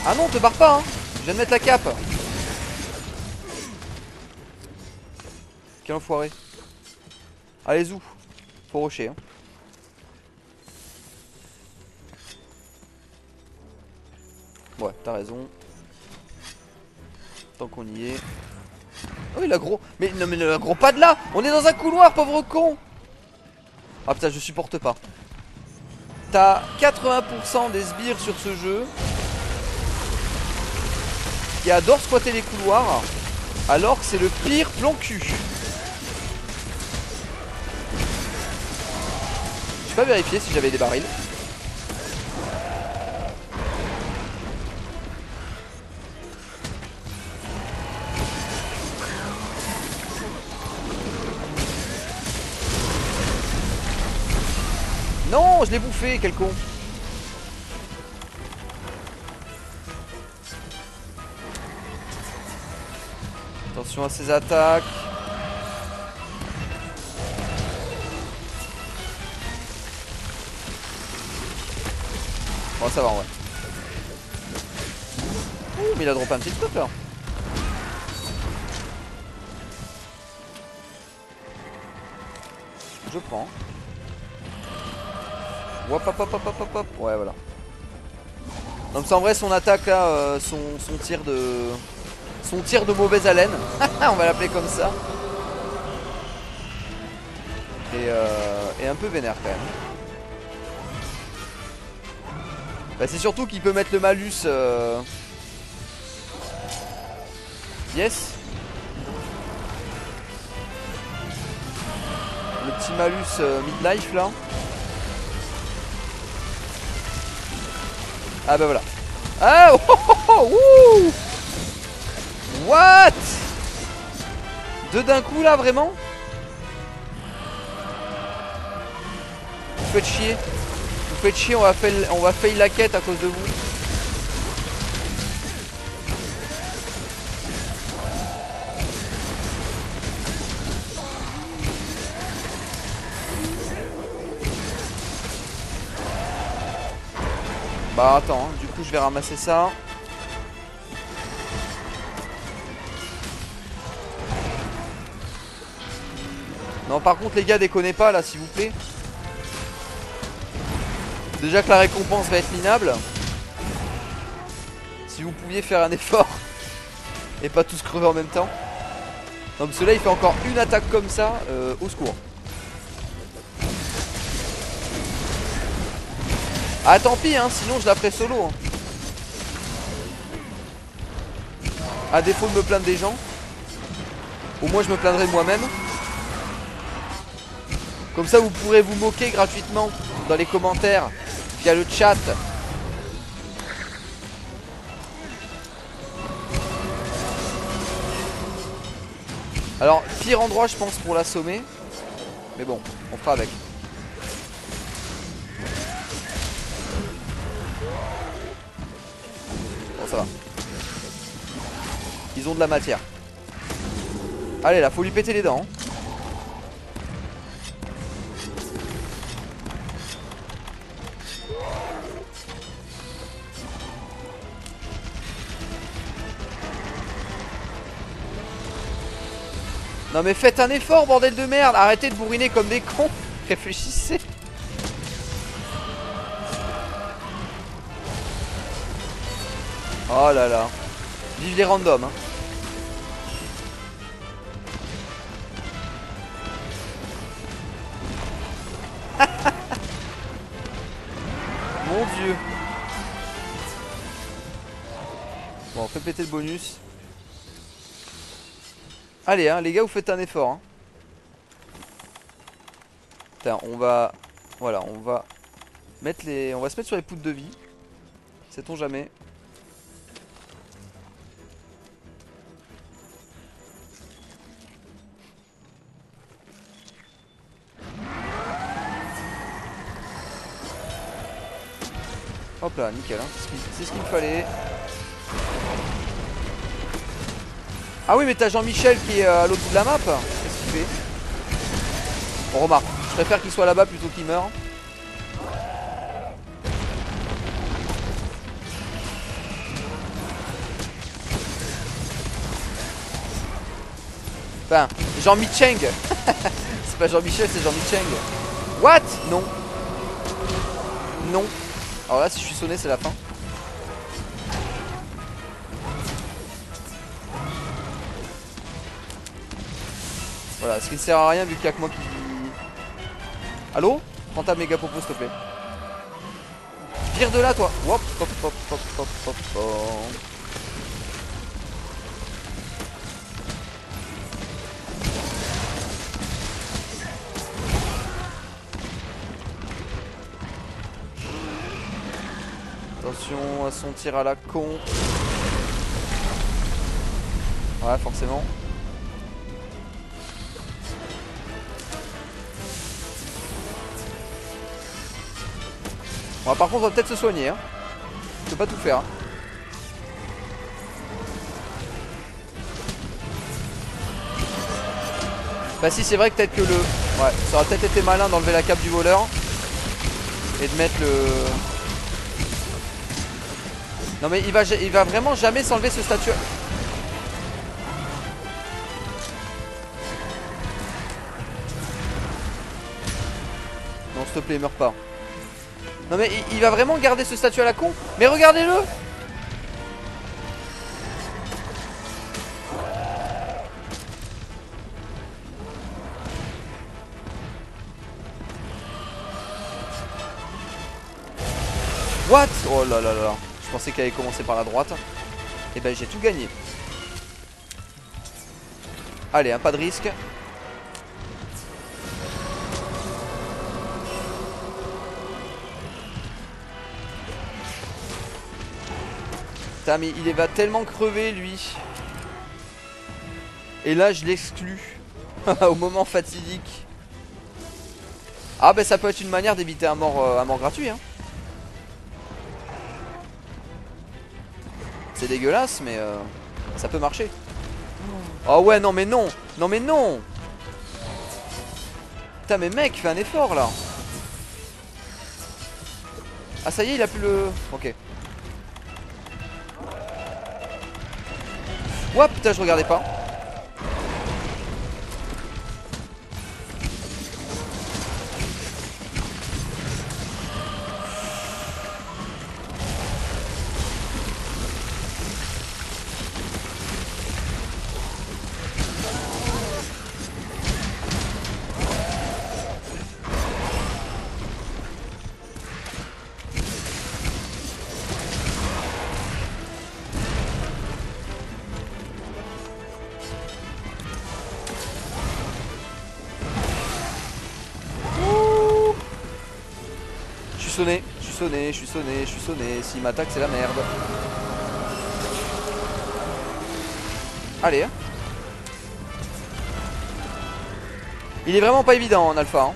Ah non, te barre pas, hein. Je viens de mettre la cape. Quel enfoiré. Allez, zou. Faut rusher, hein. Ouais, t'as raison. Tant qu'on y est. Oh, il a gros. Mais non, mais le gros pas de là. On est dans un couloir, pauvre con. Ah putain, je supporte pas. T'as 80% des sbires sur ce jeu qui adorent squatter les couloirs, alors que c'est le pire plan cul. J'ai pas vérifié si j'avais des barils. Non, je l'ai bouffé, quel con. Attention à ses attaques. Bon, ça va en vrai. Ouh, mais il a droppé un petit truc là. Je prends. Hop hop hop hop hop hop. Ouais, voilà. Donc c'est en vrai son attaque là, son tir de... Son tir de mauvaise haleine. On va l'appeler comme ça. Et un peu vénère quand même. Bah, c'est surtout qu'il peut mettre le malus Yes. Le petit malus midlife là. Ah bah voilà. Ah oh, oh, oh, oh, what? Deux d'un coup là vraiment? Vous faites chier. Vous faites chier, on va fail la quête à cause de vous. Bah attends, hein, du coup je vais ramasser ça. Non par contre les gars, déconnez pas là s'il vous plaît. Déjà que la récompense va être minable. Si vous pouviez faire un effort et pas tous crever en même temps. Non parce que là il fait encore une attaque comme ça, au secours. Ah tant pis hein, sinon je la ferai solo hein. À défaut de me plaindre des gens, au moins je me plaindrai moi-même. Comme ça vous pourrez vous moquer gratuitement dans les commentaires, via le chat. Alors pire endroit je pense pour l'assommer. Mais bon, on fera avec. Bon ça va. Ils ont de la matière. Allez là, faut lui péter les dents. Non mais faites un effort bordel de merde. Arrêtez de bourriner comme des cons. Réfléchissez. Oh là là. Vive les randoms hein. Mon dieu. Bon, on fait péter le bonus. Allez hein, les gars, vous faites un effort hein. Putain, on va... Voilà, on va mettre les... On va se mettre sur les poutres de vie. Sait-on jamais. Hop là, nickel hein. C'est ce qu'il me fallait. Ah oui mais t'as Jean-Michel qui est à l'autre bout de la map. Qu'est-ce qu'il fait? On remarque, je préfère qu'il soit là-bas plutôt qu'il meure. Enfin, Jean-Mi Cheng. C'est pas Jean-Michel, c'est Jean-Mi Cheng. What? Non. Non. Alors là, si je suis sonné, c'est la fin. Voilà, ce qui ne sert à rien vu qu'il y a que moi qui... Allô? Prends ta méga popo s'il te plaît. Vire de là toi. Hop, hop, hop, hop, hop, hop, hop. Attention à son tir à la con. Ouais, forcément. Bon, par contre, on va peut-être se soigner. Hein. Je peux pas tout faire. Hein. Bah si, c'est vrai que peut-être que le... Ouais, ça aurait peut-être été malin d'enlever la cape du voleur. Et de mettre le... Non mais il va vraiment jamais s'enlever ce statut. Non, s'il te plaît, meurs pas. Non mais il va vraiment garder ce statut à la con. Mais regardez-le. What? Oh là là là. Je pensais qu'elle allait commencer par la droite. Et ben j'ai tout gagné. Allez, hein, pas de risque. Putain mais il va tellement crever lui. Et là je l'exclus. Au moment fatidique. Ah bah ça peut être une manière d'éviter un mort gratuit hein. C'est dégueulasse mais ça peut marcher. Oh ouais non mais non. Non mais non. Putain mais mec fais un effort là. Ah ça y est il a plus le... Ok. Ouah putain je regardais pas. Je suis sonné. S'il m'attaque, c'est la merde. Allez. Hein. Il est vraiment pas évident en alpha. Hein.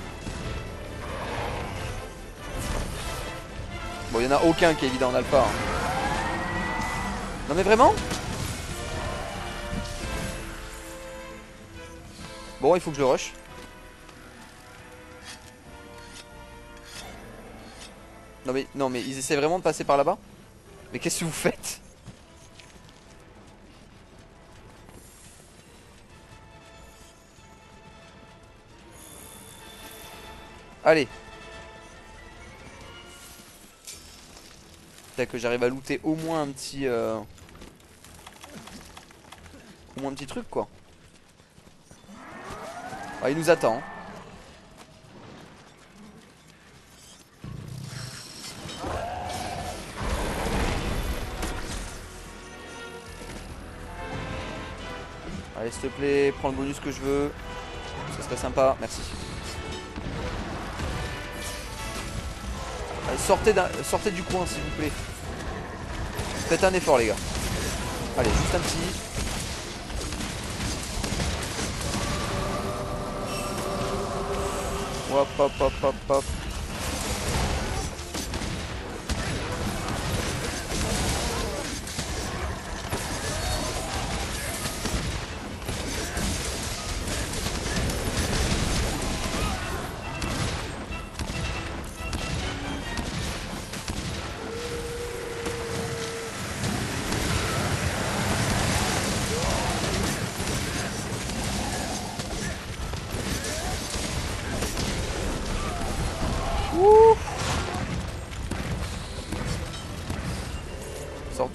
Bon, il y en a aucun qui est évident en alpha. Hein. Non mais vraiment? Bon, il faut que je le rush. Non mais ils essaient vraiment de passer par là-bas. Mais qu'est-ce que vous faites? Allez. Peut-être que j'arrive à looter au moins un petit... Au moins un petit truc quoi. Ah, il nous attend. Hein. Allez s'il te plaît, prends le bonus que je veux. Ça serait sympa, merci. Allez, sortez du coin s'il vous plaît. Faites un effort les gars. Allez, juste un petit. Hop hop hop hop hop.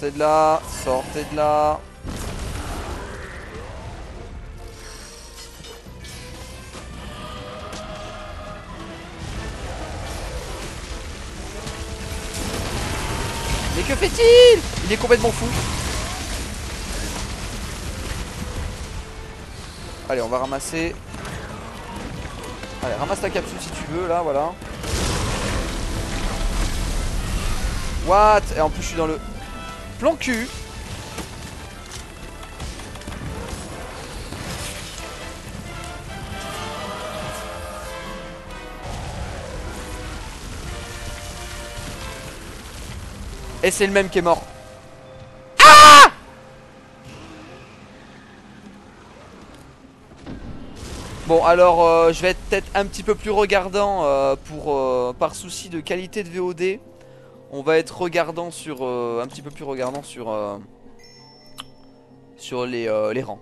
Sortez de là, sortez de là. Mais que fait-il? Il est complètement fou. Allez, on va ramasser. Allez, ramasse ta capsule si tu veux, là, voilà. What? Et en plus, je suis dans le plan cul. Et c'est le même qui est mort. Ah! Bon alors je vais être peut-être un petit peu plus regardant par souci de qualité de VOD. On va être regardant sur un petit peu plus regardant sur les rangs.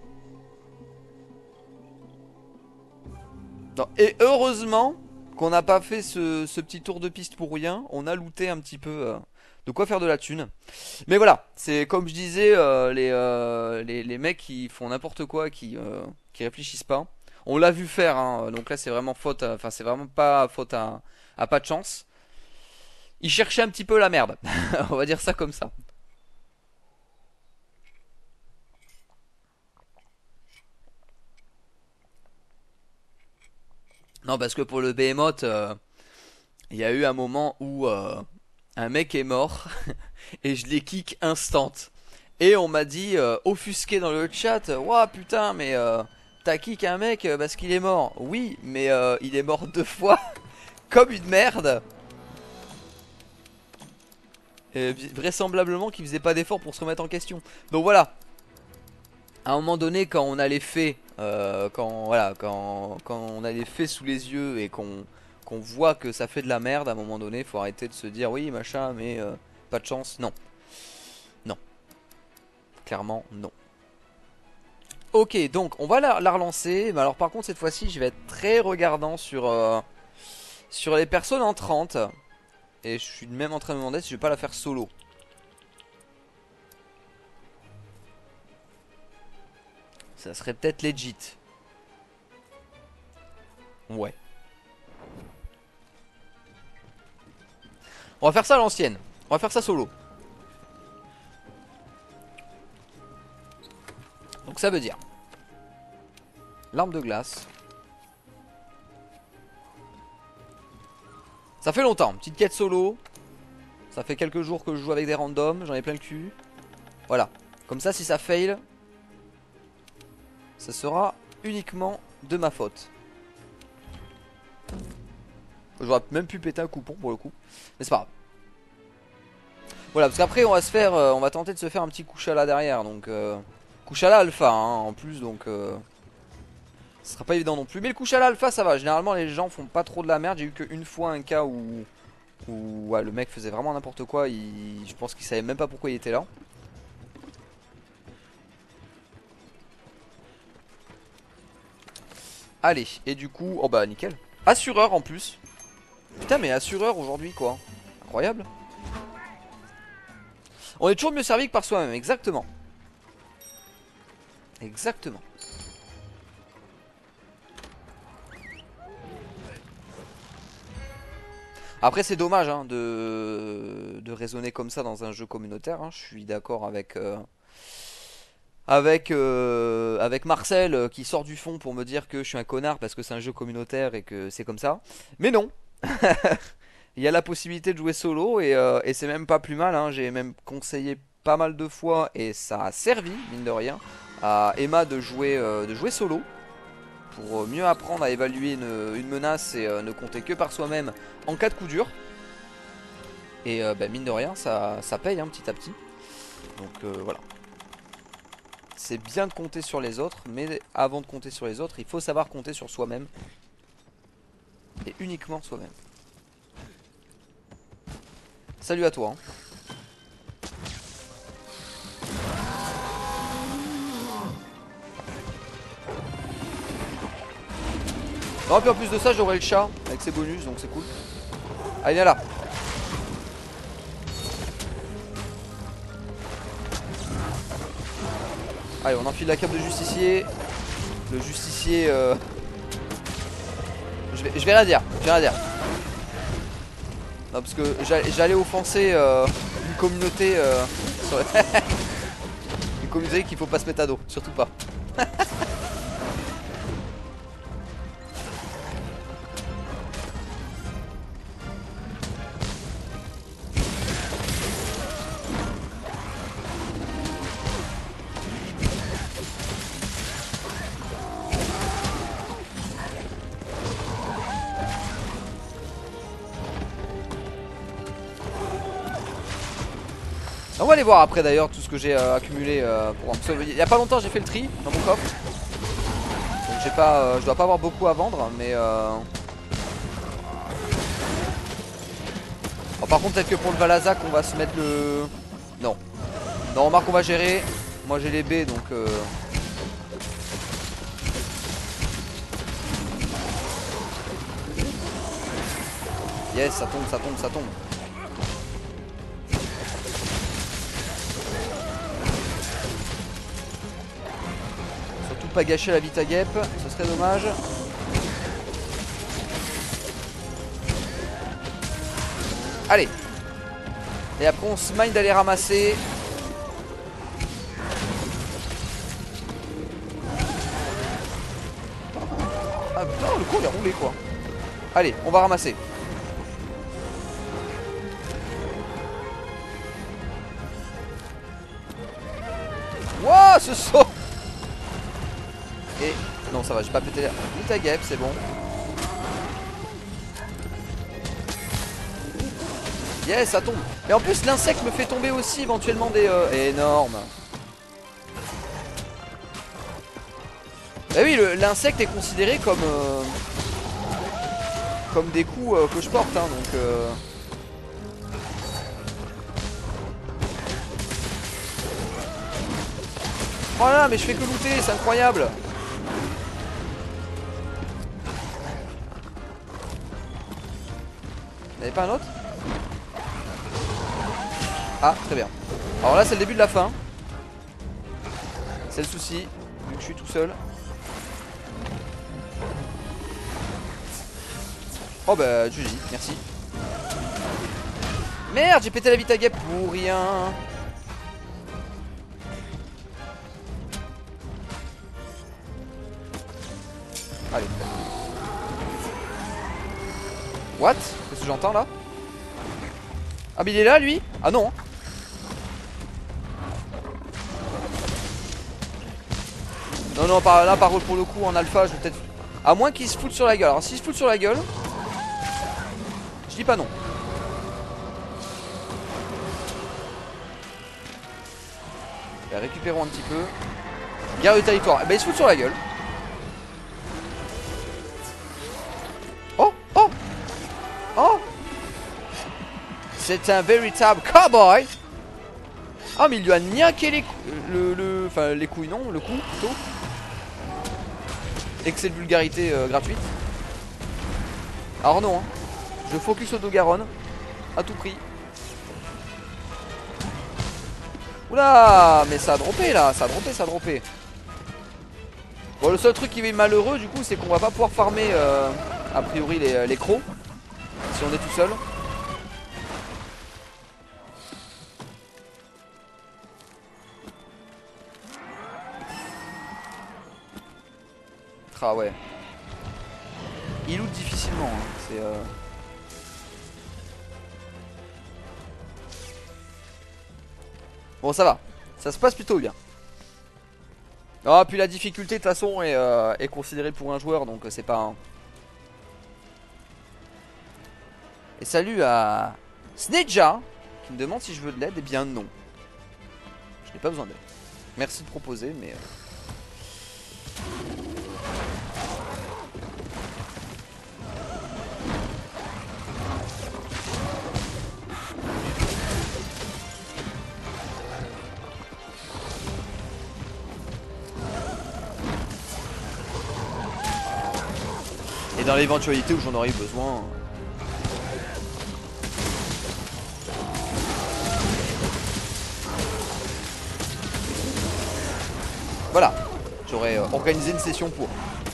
Non, et heureusement qu'on n'a pas fait ce petit tour de piste pour rien. On a looté un petit peu de quoi faire de la thune. Mais voilà, c'est comme je disais, les mecs qui font n'importe quoi, qui réfléchissent pas. On l'a vu faire, hein, donc là c'est vraiment faute, enfin c'est vraiment pas faute à pas de chance. Ils cherchaient un petit peu la merde, on va dire ça comme ça. Non parce que pour le Behemoth, il y a eu un moment où un mec est mort et je l'ai kick instant. Et on m'a dit offusqué dans le chat, ouah putain mais t'as kick un mec parce qu'il est mort. Oui mais il est mort 2 fois comme une merde. Et vraisemblablement qu'il faisait pas d'effort pour se remettre en question. Donc voilà. À un moment donné quand on a les faits quand on a les faits sous les yeux et qu'on voit que ça fait de la merde, à un moment donné faut arrêter de se dire oui machin mais pas de chance. Non. Non. Clairement non. Ok donc on va la relancer. Mais alors par contre cette fois-ci je vais être très regardant sur les personnes entrantes. Et je suis même en train de me demander si je vais pas la faire solo. Ça serait peut-être legit. Ouais. On va faire ça à l'ancienne. On va faire ça solo. Donc ça veut dire l'arme de glace. Ça fait longtemps, petite quête solo. Ça fait quelques jours que je joue avec des randoms, j'en ai plein le cul. Voilà, comme ça si ça fail, ça sera uniquement de ma faute. J'aurais même pu péter un coupon pour le coup, mais c'est pas grave. Voilà, parce qu'après on va se faire, on va tenter de se faire un petit Kushala derrière, donc Kushala alpha hein, en plus, donc ce sera pas évident non plus. Mais le Kushala alpha ça va, généralement les gens font pas trop de la merde. J'ai eu qu'une fois un cas où ouais, le mec faisait vraiment n'importe quoi, je pense qu'il savait même pas pourquoi il était là. Allez, et du coup, oh bah nickel. Assureur en plus. Putain mais assureur aujourd'hui quoi. Incroyable. On est toujours mieux servi que par soi-même, exactement. Exactement. Après c'est dommage hein, de raisonner comme ça dans un jeu communautaire hein. Je suis d'accord avec Marcel qui sort du fond pour me dire que je suis un connard parce que c'est un jeu communautaire et que c'est comme ça. Mais non. Il y a la possibilité de jouer solo et c'est même pas plus mal hein. J'ai même conseillé pas mal de fois et ça a servi, mine de rien, à Emma de jouer solo. Pour mieux apprendre à évaluer une menace et ne compter que par soi-même en cas de coup dur. Et bah, mine de rien ça paye hein, petit à petit. Donc voilà. C'est bien de compter sur les autres, mais avant de compter sur les autres, il faut savoir compter sur soi-même. Et uniquement soi-même. Salut à toi hein. Non, puis en plus de ça j'aurai le chat avec ses bonus, donc c'est cool. Allez viens là. Allez, on enfile la cape de justicier. Le justicier... Je vais rien dire. Je vais rien dire. Non, parce que j'allais offenser une communauté... sur... une communauté qu'il faut pas se mettre à dos. Surtout pas. On va aller voir après d'ailleurs tout ce que j'ai accumulé pour... Il y a pas longtemps j'ai fait le tri dans mon coffre. Donc j'ai pas, je dois pas avoir beaucoup à vendre mais bon, par contre peut-être que pour le Valazak on va se mettre le... Non. Non, remarque on va gérer. Moi j'ai les B donc Yes, ça tombe, ça tombe, ça tombe. Pas gâcher la Vita Gep, ce serait dommage. Allez. Et après on se mine d'aller ramasser. Ah putain, le coup il a roulé quoi. Allez, on va ramasser. Wouah, ce saut. Et non, ça va, j'ai pas pété la Vita Gep, c'est bon. Yes, ça tombe. Mais en plus l'insecte me fait tomber aussi éventuellement des énorme. Bah oui, l'insecte est considéré comme des coups que je porte hein, donc oh là là, mais je fais que looter, c'est incroyable. Y'en avait pas un autre? Ah, très bien. Alors là, c'est le début de la fin. C'est le souci, vu que je suis tout seul. Oh bah, GG, merci. Merde, j'ai pété la Vita Gep pour rien. Allez. What? Qu'est-ce que j'entends là? Ah mais il est là lui? Ah non. Non non, là par contre pour le coup en alpha je vais peut-être... À moins qu'il se foute sur la gueule. Alors s'il se fout sur la gueule, je dis pas non. Et récupérons un petit peu. Guerre de territoire. Eh ben il se fout sur la gueule. Oh oh oh. C'est un véritable cowboy. Ah mais il lui a niaqué les enfin les couilles non, le cou plutôt. Excès de vulgarité gratuite. Alors non hein. Je focus au Dogaron à tout prix. Oula, mais ça a droppé là, ça a droppé, ça a droppé. Bon le seul truc qui est malheureux du coup c'est qu'on va pas pouvoir farmer a priori les crocs si on est tout seul. Ah ouais. Il loot difficilement hein. C'est bon ça va. Ça se passe plutôt bien. Ah puis la difficulté de toute façon est considérée pour un joueur donc c'est pas un... Et salut à Sneja qui me demande si je veux de l'aide. Eh bien non. Je n'ai pas besoin d'aide. Merci de proposer mais et dans l'éventualité où j'en aurais eu besoin. Voilà. J'aurais organisé une session pour.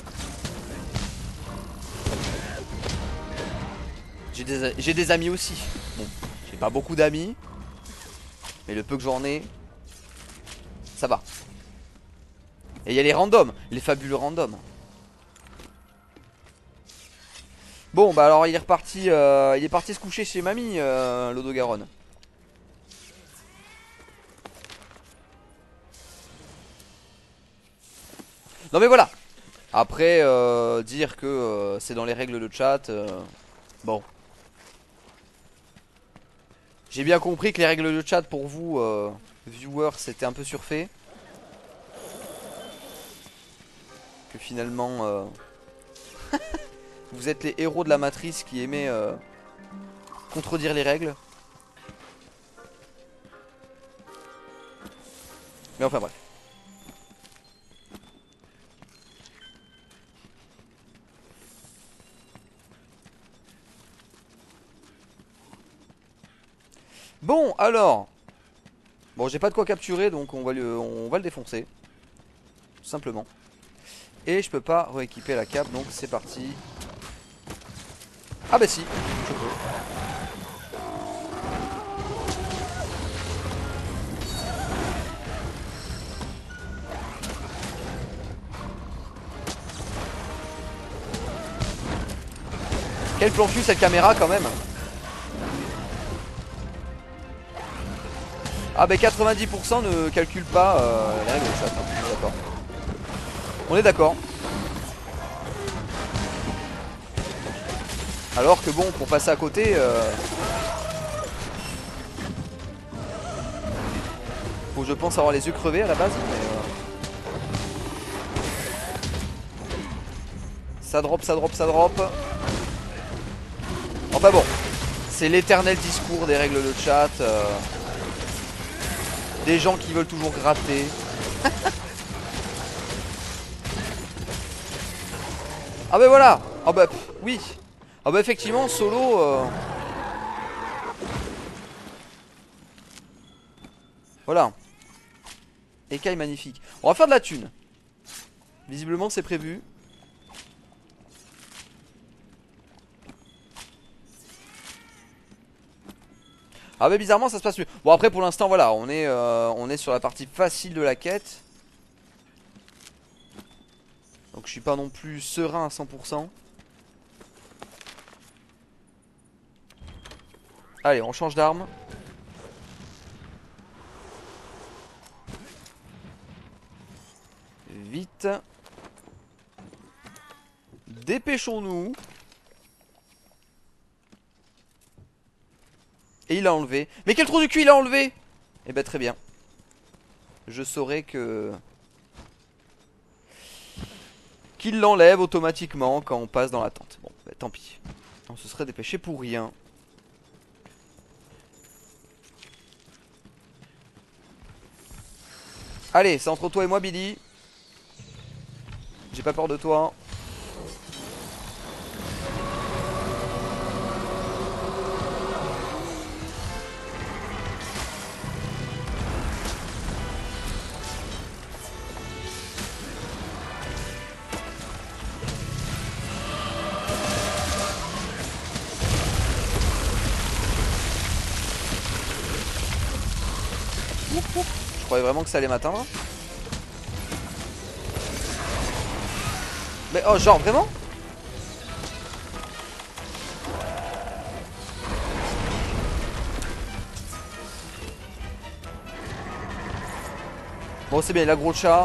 J'ai des amis aussi. Bon, j'ai pas beaucoup d'amis. Mais le peu que j'en ai, ça va. Et il y a les randoms, les fabuleux randoms. Bon bah alors il est parti se coucher chez mamie, Lodogaron. Non mais voilà. Après dire que c'est dans les règles de chat, bon. J'ai bien compris que les règles de chat pour vous, viewers, c'était un peu surfait. Que finalement, vous êtes les héros de la matrice qui aimaient contredire les règles. Mais enfin bref. Bon alors. Bon j'ai pas de quoi capturer donc on va le défoncer. Tout simplement. Et je peux pas rééquiper la cape donc c'est parti. Ah bah si, je peux. Quel plan cul cette caméra quand même. Ah bah 90% ne calcule pas les règles de chat, hein. On est d'accord. On est d'accord. Alors que bon, pour passer à côté, faut je pense avoir les yeux crevés à la base. Mais, ça drop, ça drop, ça drop. Enfin bon, c'est l'éternel discours des règles de chat. Des gens qui veulent toujours gratter. Ah bah voilà. Ah bah oui. Ah bah effectivement solo voilà. Écaille magnifique. On va faire de la thune. Visiblement c'est prévu. Ah bah bizarrement ça se passe mieux. Bon après pour l'instant voilà on est sur la partie facile de la quête. Donc je suis pas non plus serein à 100%. Allez on change d'arme. Vite. Dépêchons-nous. Et il a enlevé. Mais quel trou du cul il a enlevé? Eh ben très bien. Je saurais que... qu'il l'enlève automatiquement quand on passe dans la tente. Bon, bah, tant pis. On se serait dépêché pour rien. Allez, c'est entre toi et moi Billy. J'ai pas peur de toi. Je croyais vraiment que ça allait m'atteindre. Mais oh genre vraiment? Bon c'est bien, il a gros chat.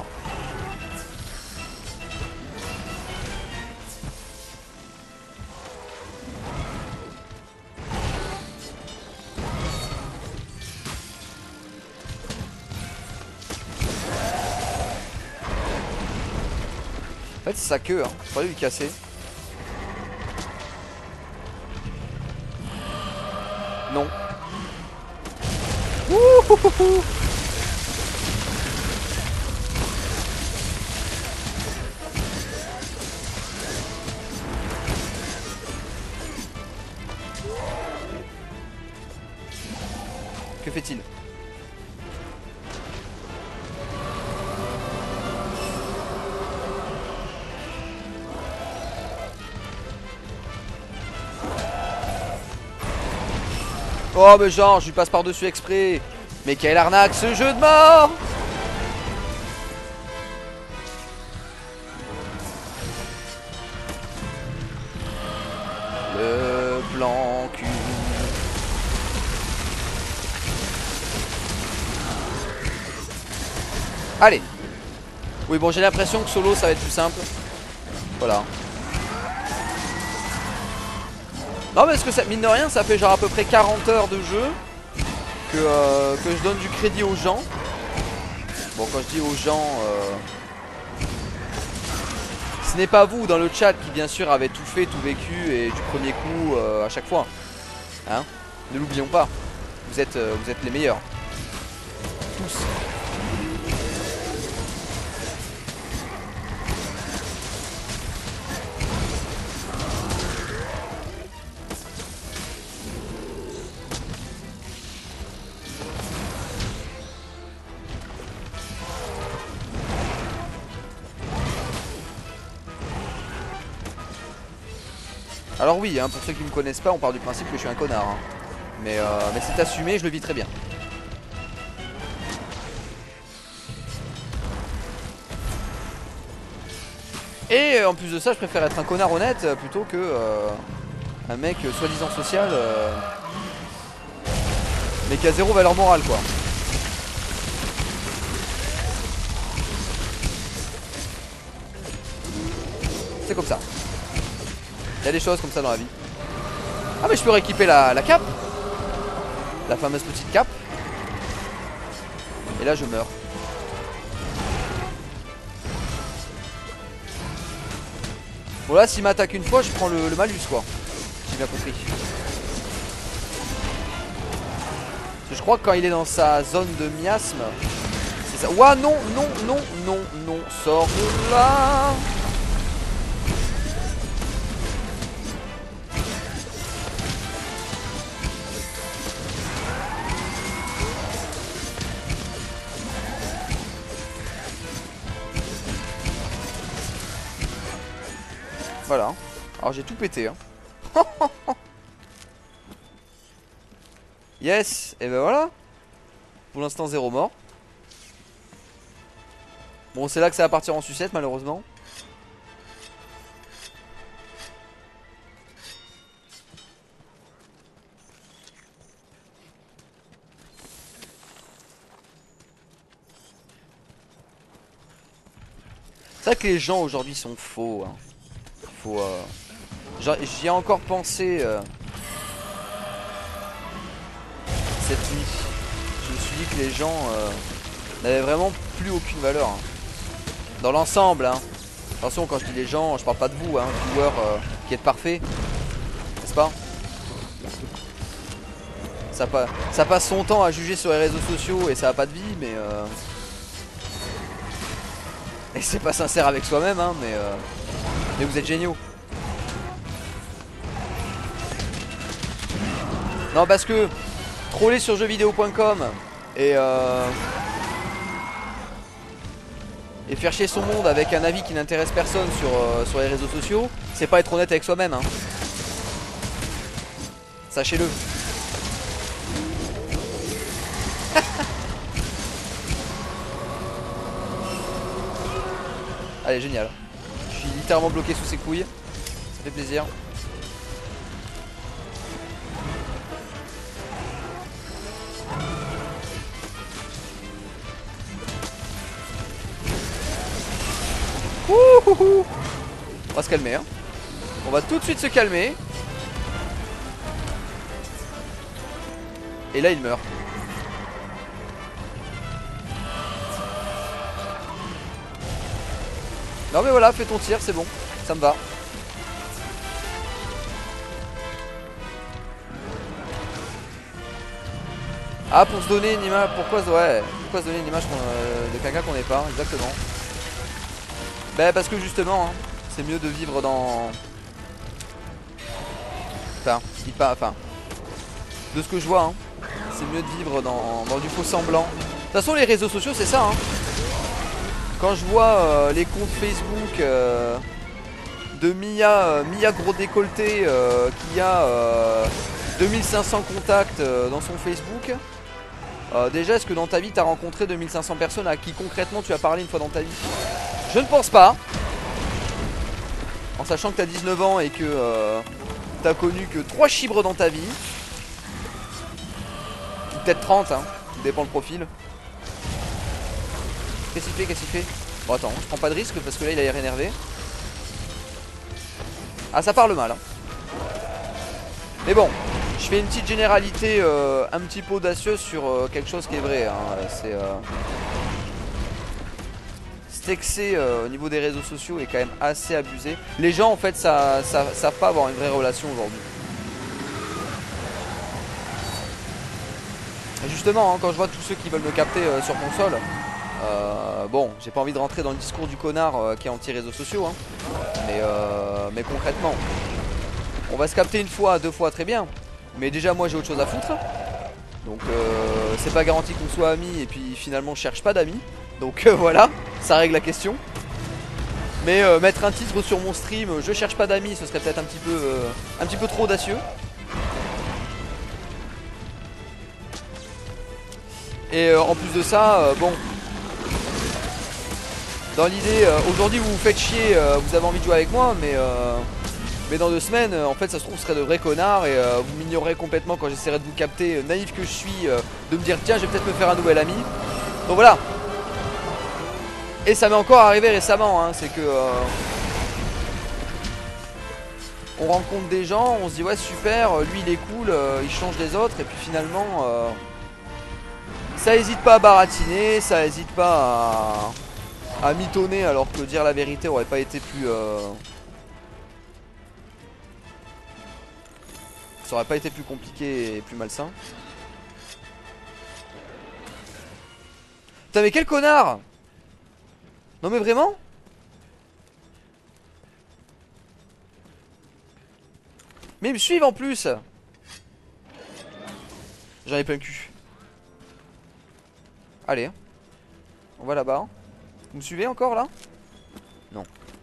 En fait c'est sa queue hein, je pourrais lui casser. Non. Ouh. Que fait-il? Oh mais genre je lui passe par dessus exprès. Mais quelle arnaque ce jeu de mort. Le plan cul. Allez. Oui bon j'ai l'impression que solo ça va être plus simple. Voilà. Non parce que ça, mine de rien ça fait genre à peu près 40 heures de jeu que je donne du crédit aux gens. Bon quand je dis aux gens ce n'est pas vous dans le chat qui bien sûr avez tout fait, tout vécu et du premier coup à chaque fois. Hein? Ne l'oublions pas. Vous êtes les meilleurs. Tous. Alors oui, hein, pour ceux qui ne me connaissent pas, on part du principe que je suis un connard. Hein. Mais c'est assumé, je le vis très bien. Et en plus de ça, je préfère être un connard honnête plutôt que un mec soi-disant social, mais qui a zéro valeur morale quoi. C'est comme ça. Il y a des choses comme ça dans la vie. Ah mais je peux rééquiper la cape. La fameuse petite cape. Et là je meurs. Bon là s'il m'attaque une fois je prends le malus quoi. J'ai bien compris. Je crois que quand il est dans sa zone de miasme, c'est ça. Ouah non, non, non, non, non. Sors de là. Voilà. Alors j'ai tout pété hein. Yes. Et ben voilà. Pour l'instant 0 mort. Bon c'est là que ça va partir en sucette malheureusement. C'est vrai que les gens aujourd'hui sont faux hein. Faut j'y ai encore pensé cette nuit. Je me suis dit que les gens n'avaient vraiment plus aucune valeur hein. Dans l'ensemble hein. Attention quand je dis les gens, je parle pas de vous hein, joueurs qui êtes parfaits. N'est-ce pas? Ça passe son temps à juger sur les réseaux sociaux et ça a pas de vie mais et c'est pas sincère avec soi-même hein, mais vous êtes géniaux. Non parce que troller sur jeuxvideo.com et faire chier son monde avec un avis qui n'intéresse personne sur les réseaux sociaux, c'est pas être honnête avec soi-même hein. Sachez-le. Allez génial. Je suis littéralement bloqué sous ses couilles. Ça fait plaisir. Ouhouhou. On va se calmer hein. On va tout de suite se calmer. Et là il meurt. Non mais voilà, fais ton tir, c'est bon. Ça me va. Ah pour se donner une image. Pourquoi se donner une image de quelqu'un qu'on n'est pas. Exactement. Bah parce que justement hein, c'est mieux de vivre dans... Enfin de ce que je vois hein, c'est mieux de vivre dans du faux semblant. De toute façon les réseaux sociaux c'est ça hein. Quand je vois les comptes Facebook de Mia gros décolleté qui a 2500 contacts dans son Facebook. Déjà, est-ce que dans ta vie, tu as rencontré 2500 personnes à qui concrètement tu as parlé une fois dans ta vie? Je ne pense pas. En sachant que tu as 19 ans et que tu as connu que 3 chibres dans ta vie. Ou peut-être 30, hein. Tout dépend le profil. Qu'est-ce qu'il fait? Qu'est-ce qu'il fait? Bon, attends, je prends pas de risque parce que là, il a l'air énervé. Ah, ça parle mal, hein. Mais bon, je fais une petite généralité un petit peu audacieuse sur quelque chose qui est vrai, hein. Cet excès au niveau des réseaux sociaux est quand même assez abusé. Les gens en fait savent pas avoir une vraie relation aujourd'hui. Et justement, hein, quand je vois tous ceux qui veulent me capter sur console, bon, j'ai pas envie de rentrer dans le discours du connard qui est anti-réseaux sociaux, hein. Mais concrètement, on va se capter une fois, deux fois, très bien. Mais déjà moi j'ai autre chose à foutre. Donc c'est pas garanti qu'on soit amis et puis finalement je cherche pas d'amis. Donc voilà, ça règle la question. Mais mettre un titre sur mon stream, je cherche pas d'amis, ce serait peut-être un petit peu trop audacieux. Et en plus de ça, bon, dans l'idée, aujourd'hui vous vous faites chier, vous avez envie de jouer avec moi, mais dans 2 semaines, en fait, ça se trouve, ce serait de vrais connards et vous m'ignorerez complètement quand j'essaierai de vous capter, naïf que je suis, de me dire tiens, je vais peut-être me faire un nouvel ami. Donc voilà. Et ça m'est encore arrivé récemment, hein, c'est que on rencontre des gens, on se dit ouais super, lui il est cool, il change des autres, et puis finalement, ça hésite pas à baratiner, ça hésite pas à mitonner, alors que dire la vérité aurait pas été plus ça aurait pas été plus compliqué et plus malsain. Putain mais quel connard! Non mais vraiment? Mais ils me suivent en plus! J'en ai plein le cul. Allez. On va là-bas. Vous me suivez encore là? Non.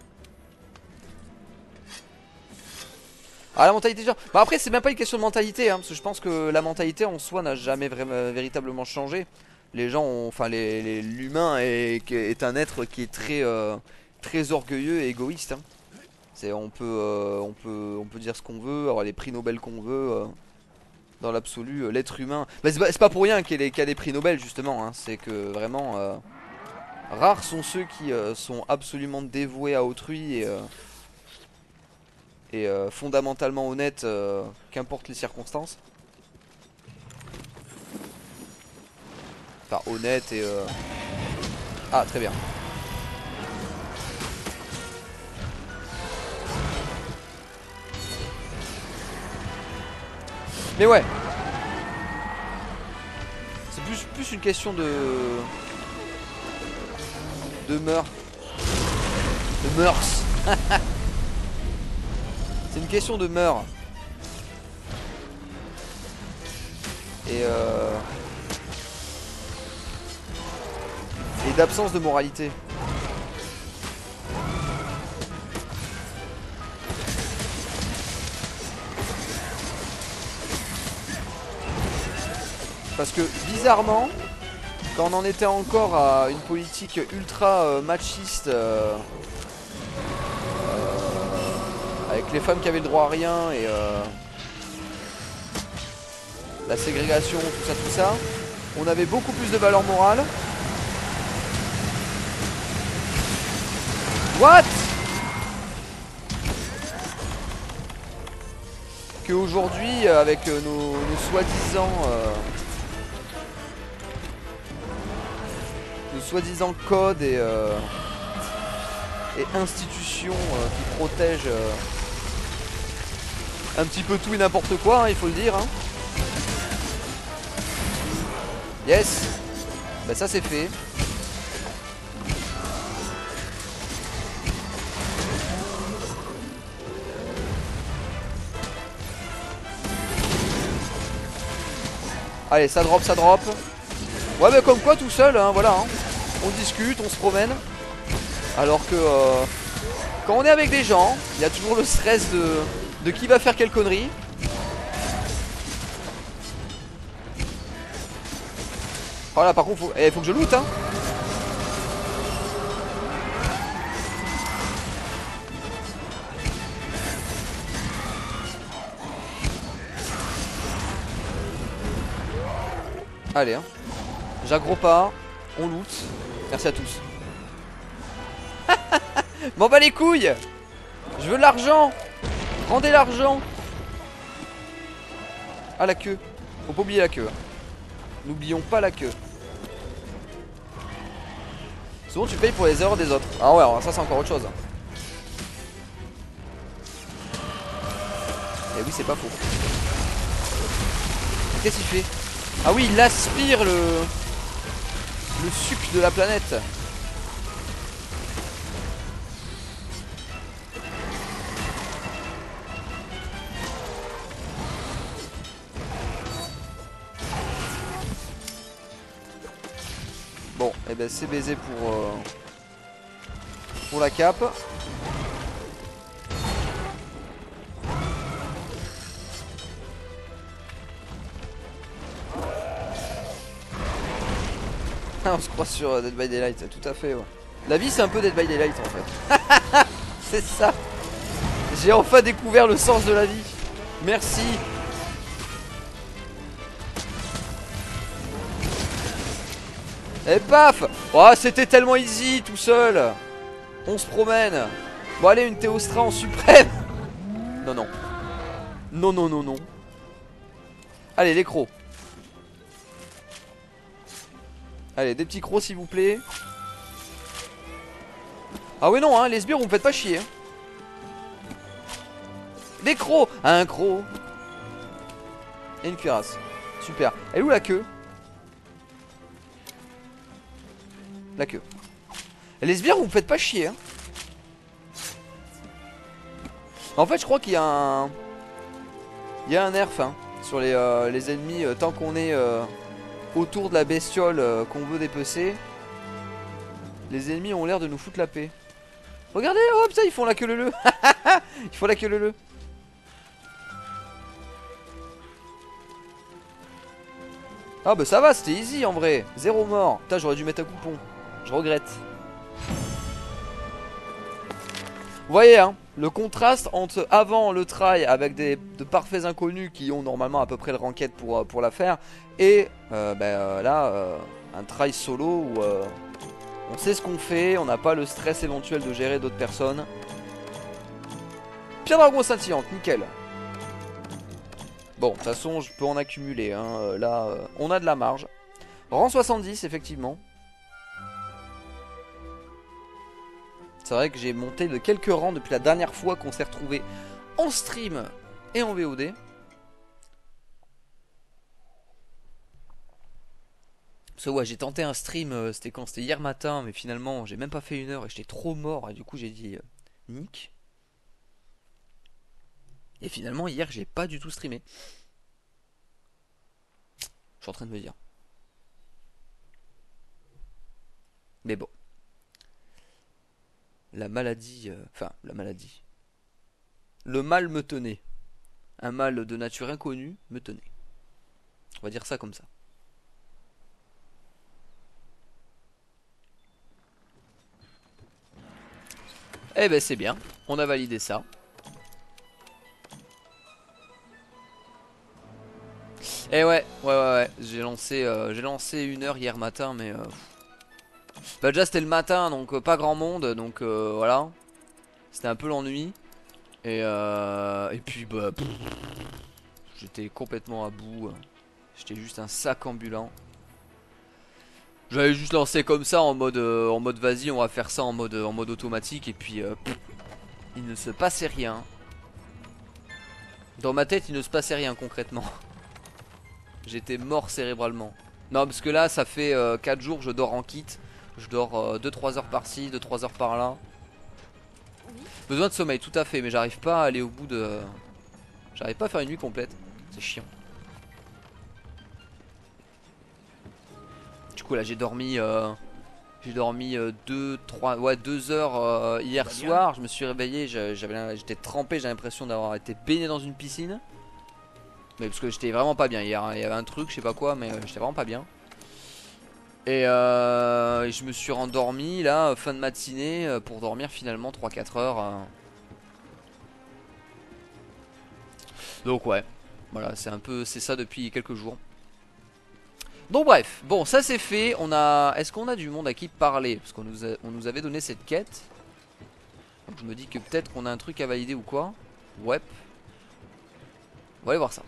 Ah la mentalité des gens. Bah après c'est même pas une question de mentalité hein, parce que je pense que la mentalité en soi n'a jamais véritablement changé. Les gens ont, enfin l'humain est un être qui est très orgueilleux et égoïste hein. On peut dire ce qu'on veut, avoir les prix Nobel qu'on veut dans l'absolu, l'être humain. Bah, c'est pas pour rien qu'il y a des prix Nobel justement hein. C'est que vraiment rares sont ceux qui sont absolument dévoués à autrui et fondamentalement honnête, qu'importe les circonstances. Enfin honnête et ah très bien. Mais ouais, c'est plus une question de mœurs. De mœurs. C'est une question de mœurs. Et d'absence de moralité. Parce que bizarrement, quand on en était encore à une politique ultra machiste, avec les femmes qui avaient le droit à rien et la ségrégation, tout ça, on avait beaucoup plus de valeur morale. What? Qu'aujourd'hui, avec nos soi-disant codes et institutions qui protègent un petit peu tout et n'importe quoi, hein, il faut le dire. Hein. Yes. Bah ça c'est fait. Allez, ça drop, ça drop. Ouais, mais comme quoi, tout seul, hein, voilà. Hein. On discute, on se promène. Alors que quand on est avec des gens, il y a toujours le stress de qui va faire quelle connerie. Oh là par contre faut que je loot hein. Allez hein. J'aggro pas. On loot. Merci à tous. M'en bats les couilles. Je veux de l'argent. Rendez l'argent. Ah la queue. Faut pas oublier la queue. N'oublions pas la queue. Souvent tu payes pour les erreurs des autres. Ah ouais alors ça c'est encore autre chose. Et oui c'est pas faux. Qu'est-ce qu'il fait? Ah oui il aspire le sucre de la planète. Bon, et ben c'est baisé pour la cape. On se croit sur Dead by Daylight, tout à fait. Ouais. La vie c'est un peu Dead by Daylight en fait. C'est ça. J'ai enfin découvert le sens de la vie. Merci. Et paf. Oh c'était tellement easy tout seul. On se promène. Bon allez une Théostra en suprême. Non non. Non non non non. Allez les crocs. Allez des petits crocs s'il vous plaît. Ah ouais non hein les sbires vous me faites pas chier hein. Des crocs. Un croc. Et une cuirasse. Super. Elle est où la queue? La queue. Les sbires vous me faites pas chier hein. En fait je crois qu'il y a un nerf hein, sur les ennemis tant qu'on est autour de la bestiole qu'on veut dépecer. Les ennemis ont l'air de nous foutre la paix. Regardez hop ça ils font la queue leu. Ils font la queue leu. Ah bah ça va c'était easy en vrai. Zéro mort. Putain j'aurais dû mettre un coupon. Je regrette. Vous voyez hein, le contraste entre avant le try avec de parfaits inconnus qui ont normalement à peu près le ranked pour la faire et là un try solo où on sait ce qu'on fait, on n'a pas le stress éventuel de gérer d'autres personnes. Pierre dragon scintillante, nickel. Bon de toute façon je peux en accumuler hein. Là on a de la marge. Rang 70 effectivement. C'est vrai que j'ai monté de quelques rangs depuis la dernière fois qu'on s'est retrouvé en stream et en VOD. Parce que ouais j'ai tenté un stream, c'était quand? C'était hier matin, mais finalement j'ai même pas fait 1 heure et j'étais trop mort et du coup j'ai dit nick. Et finalement hier j'ai pas du tout streamé. Je suis en train de me dire. Mais bon. La maladie, la maladie. Le mal me tenait. Un mal de nature inconnue me tenait. On va dire ça comme ça. Eh ben c'est bien, on a validé ça. Eh ouais, j'ai lancé 1 heure hier matin mais bah déjà c'était le matin donc pas grand monde donc voilà. C'était un peu l'ennui. Et puis bah j'étais complètement à bout. J'étais juste un sac ambulant. J'avais juste lancé comme ça en mode vas-y on va faire ça en mode automatique et puis il ne se passait rien. Dans ma tête il ne se passait rien concrètement. J'étais mort cérébralement. Non parce que là ça fait 4 jours je dors en kit. Je dors 2-3 heures par-ci, 2-3 heures par-là. Besoin de sommeil tout à fait mais j'arrive pas à aller au bout de... J'arrive pas à faire une nuit complète. C'est chiant. Du coup là j'ai dormi 2 heures hier soir. Je me suis réveillé, j'étais trempé, j'ai l'impression d'avoir été baigné dans une piscine. Mais parce que j'étais vraiment pas bien hier hein. Il y avait un truc je sais pas quoi mais j'étais vraiment pas bien. Et je me suis rendormi là, fin de matinée, pour dormir finalement 3-4 heures. Donc ouais, voilà, c'est ça depuis quelques jours. Donc bref, bon ça c'est fait, est-ce qu'on a du monde à qui parler? Parce on nous avait donné cette quête. Donc je me dis que peut-être qu'on a un truc à valider ou quoi. Ouais. On va aller voir ça.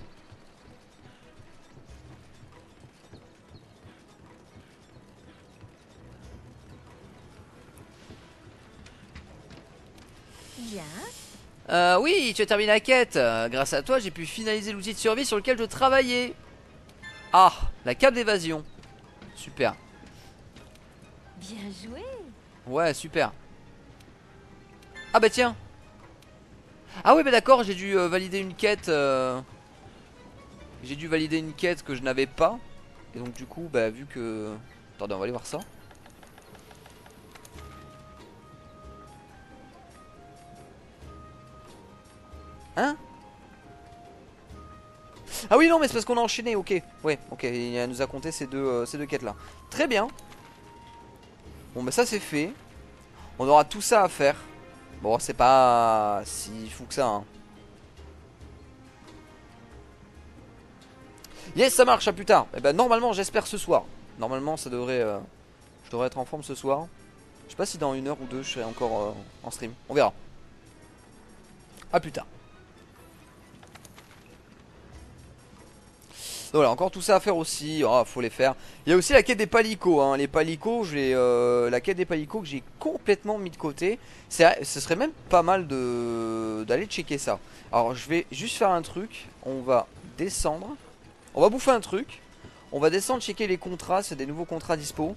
Bien. Oui, tu as terminé la quête. Grâce à toi, j'ai pu finaliser l'outil de survie sur lequel je travaillais. Ah, la cape d'évasion. Super. Bien joué. Ouais, super. Ah bah tiens. Ah oui, bah d'accord, j'ai dû valider une quête. J'ai dû valider une quête que je n'avais pas. Et donc du coup, bah vu que... Attendez, on va aller voir ça. Hein? Ah oui non mais c'est parce qu'on a enchaîné, ok. Ouais, ok, il nous a compté ces deux quêtes là. Très bien. Bon bah ça c'est fait. On aura tout ça à faire. Bon c'est pas si fou que ça hein. Yes ça marche, à plus tard. Et bah normalement j'espère ce soir. Normalement ça devrait je devrais être en forme ce soir. Je sais pas si dans 1 heure ou 2 je serai encore en stream. On verra. À plus tard. Donc voilà, encore tout ça à faire aussi. Oh, faut les faire. Il y a aussi la quête des palicots hein. Les palicots, la quête des palicots que j'ai complètement mis de côté. Ce serait même pas mal d'aller checker ça. Alors je vais juste faire un truc. On va descendre. On va bouffer un truc. On va descendre checker les contrats. C'est des nouveaux contrats dispo.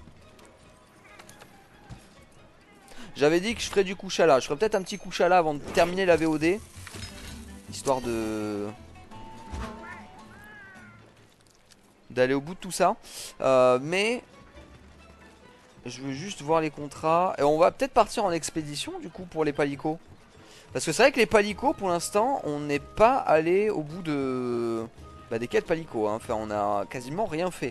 J'avais dit que je ferais du Kushala. Je ferais peut-être un petit Kushala avant de terminer la VOD. Histoire d'aller au bout de tout ça. Mais je veux juste voir les contrats. Et on va peut-être partir en expédition du coup pour les palicots. Parce que c'est vrai que les palicots pour l'instant on n'est pas allé au bout des quêtes palicots hein. Enfin on a quasiment rien fait.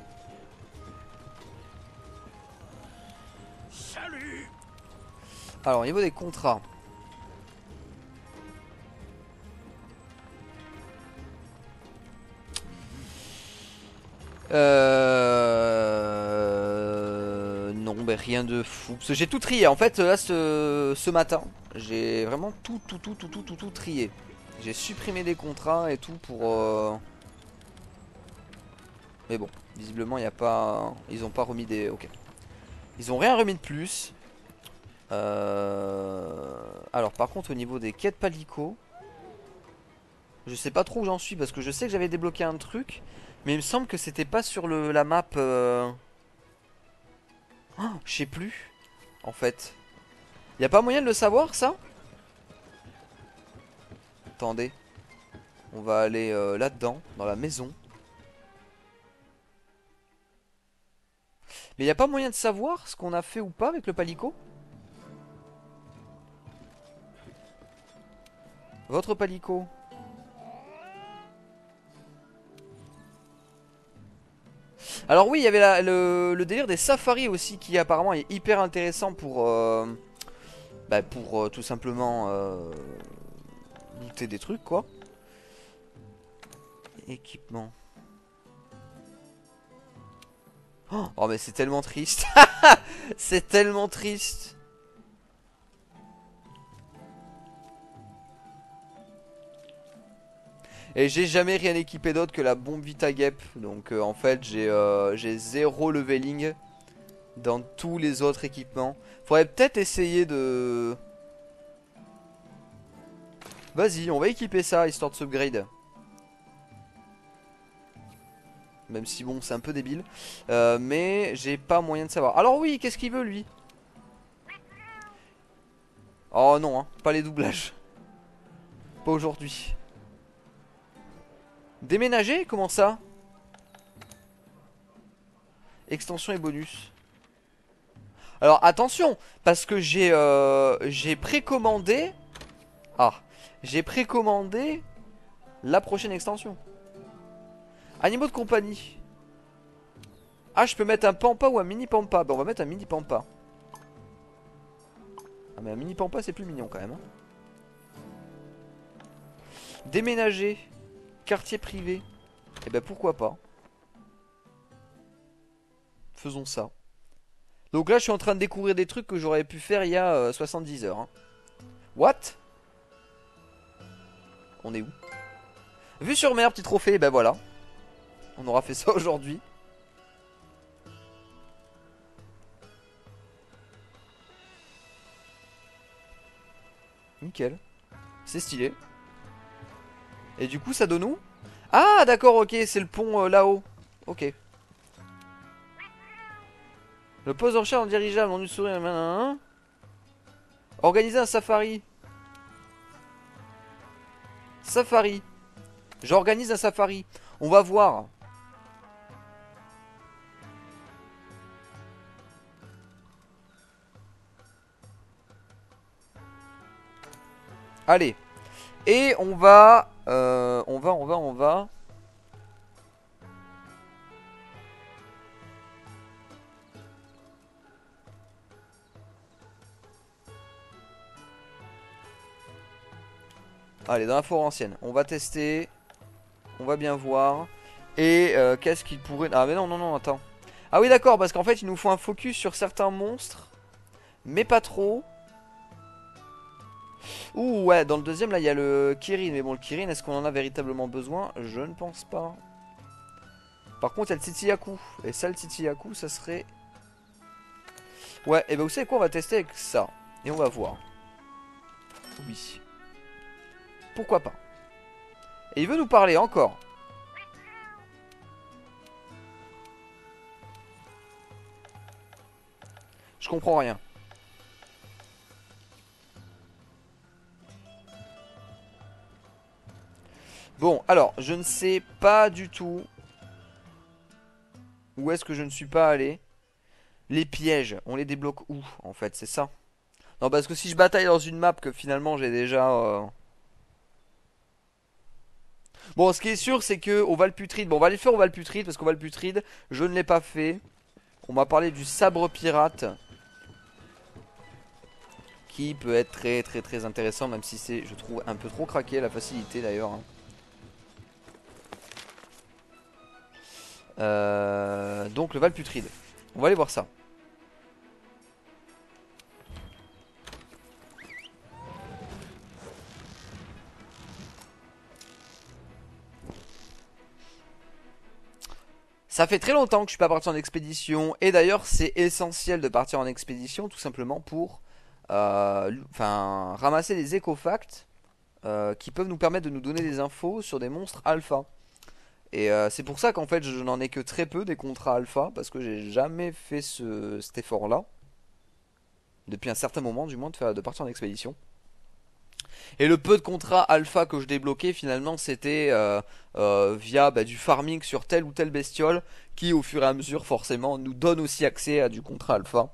Salut. Alors au niveau des contrats, non, mais rien de fou. Parce que j'ai tout trié. En fait, là, ce matin, j'ai vraiment tout trié. J'ai supprimé des contrats et tout pour. Mais bon, visiblement, il n'y a pas. Ils ont pas remis des. Ok. Ils ont rien remis de plus. Alors, par contre, au niveau des quêtes palico, je sais pas trop où j'en suis parce que je sais que j'avais débloqué un truc. Mais il me semble que c'était pas sur la map. Oh, je sais plus. En fait. Y a pas moyen de le savoir ça? Attendez. On va aller là-dedans, dans la maison. Mais y a pas moyen de savoir ce qu'on a fait ou pas avec le palico? Votre palico. Alors oui, il y avait le délire des safaris aussi qui apparemment est hyper intéressant pour tout simplement looter des trucs quoi. Équipement. Oh mais c'est tellement triste. C'est tellement triste. Et j'ai jamais rien équipé d'autre que la bombe Vitagep. Donc en fait j'ai 0 leveling dans tous les autres équipements. Faudrait peut-être essayer de... Vas-y, on va équiper ça histoire de s'upgrade. Même si bon c'est un peu débile. Mais j'ai pas moyen de savoir. Alors oui, qu'est-ce qu'il veut lui? Oh non, hein, pas les doublages. Pas aujourd'hui. Déménager? Comment ça? Extension et bonus. Alors attention, parce que j'ai précommandé. Ah, j'ai précommandé la prochaine extension. Animaux de compagnie. Ah, je peux mettre un pampa ou un mini pampa. Bah on va mettre un mini pampa. Ah mais un mini pampa c'est plus mignon quand même hein. Déménager. Quartier privé. Et bah pourquoi pas. Faisons ça. Donc là je suis en train de découvrir des trucs que j'aurais pu faire il y a 70 heures hein. What? On est où? Vue sur mer, petit trophée, et ben voilà. On aura fait ça aujourd'hui. Nickel. C'est stylé. Et du coup ça donne où? Ah d'accord, ok, c'est le pont là-haut. Ok. Le poste de recherche en dirigeable, en une souris, organiser un safari. Safari. J'organise un safari. On va voir. Allez. Et on va... on va... Allez, dans la forêt ancienne. On va tester. On va bien voir. Et qu'est-ce qu'il pourrait... Ah mais non, non, non, attends. Ah oui d'accord, parce qu'en fait il nous faut un focus sur certains monstres. Mais pas trop. Ouh ouais, dans le deuxième là il y a le Kirin. Mais bon le Kirin, est-ce qu'on en a véritablement besoin? Je ne pense pas. Par contre il y a le Titiyaku. Et ça le Titiyaku ça serait... Ouais, et ben vous savez quoi, on va tester avec ça. Et on va voir. Oui. Pourquoi pas. Et il veut nous parler encore. Je comprends rien. Bon, alors, je ne sais pas du tout où est-ce que je ne suis pas allé. Les pièges, on les débloque où, en fait, c'est ça? Non, parce que si je bataille dans une map que finalement j'ai déjà... Bon, ce qui est sûr, c'est que au Valputride... Bon, on va aller faire au Valputride, parce qu'au Valputride, je ne l'ai pas fait. On m'a parlé du sabre pirate. Qui peut être très très très intéressant, même si c'est, je trouve, un peu trop craqué, la facilité d'ailleurs. Hein. Donc le Valputride. On va aller voir ça. Ça fait très longtemps que je suis pas parti en expédition. Et d'ailleurs c'est essentiel de partir en expédition. Tout simplement pour ramasser des écofacts qui peuvent nous permettre de nous donner des infos sur des monstres alpha. Et c'est pour ça qu'en fait je n'en ai que très peu des contrats alpha. Parce que j'ai jamais fait cet effort là. Depuis un certain moment du moins de partir en expédition. Et le peu de contrats alpha que je débloquais finalement c'était via du farming sur telle ou telle bestiole qui au fur et à mesure forcément nous donne aussi accès à du contrat alpha.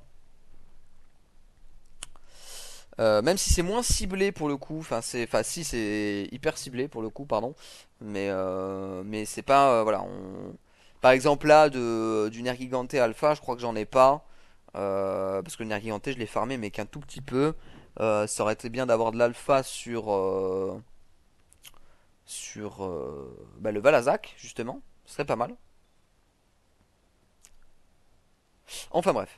Même si c'est moins ciblé pour le coup, si c'est hyper ciblé pour le coup pardon, mais c'est pas voilà par exemple là du Nergigante alpha je crois que j'en ai pas parce que le Nergigante je l'ai farmé mais qu'un tout petit peu. Ça aurait été bien d'avoir de l'alpha sur le Valazac justement, ce serait pas mal. Enfin bref.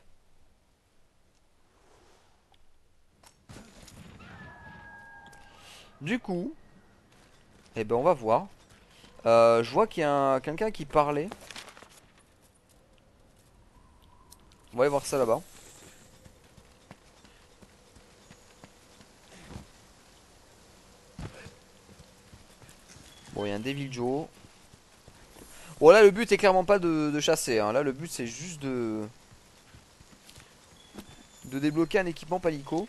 Du coup, eh ben on va voir. Je vois qu'il y a quelqu'un qui parlait. On va aller voir ça là-bas. Bon, il y a un Devil Joe. Bon, là, le but est clairement pas de chasser. Hein. Là, le but c'est juste de débloquer un équipement palico.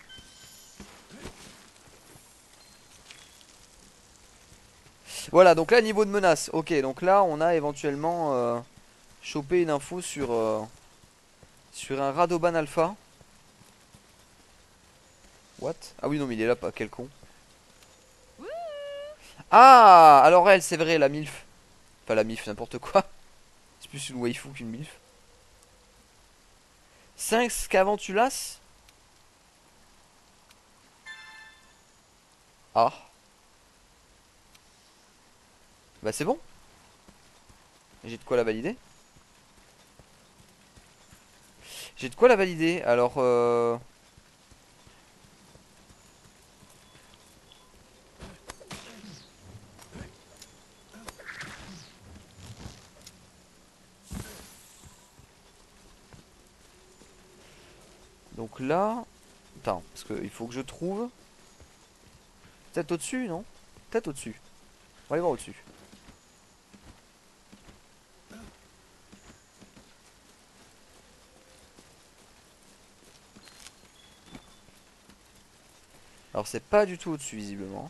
Voilà, donc là, niveau de menace. Ok, donc là, on a éventuellement chopé une info sur un Radoban Alpha. What? Ah oui, non, mais il est là, pas quel con. Ah, alors elle, c'est vrai, la MILF. Enfin, la MILF, n'importe quoi. C'est plus une waifu qu'une MILF. 5 scaventulas. Ah. Bah c'est bon. J'ai de quoi la valider. J'ai de quoi la valider. Alors donc là. Attends, parce qu'il faut que je trouve. Peut-être au-dessus, non? Peut-être au-dessus. On va aller voir au-dessus. Alors c'est pas du tout au-dessus visiblement.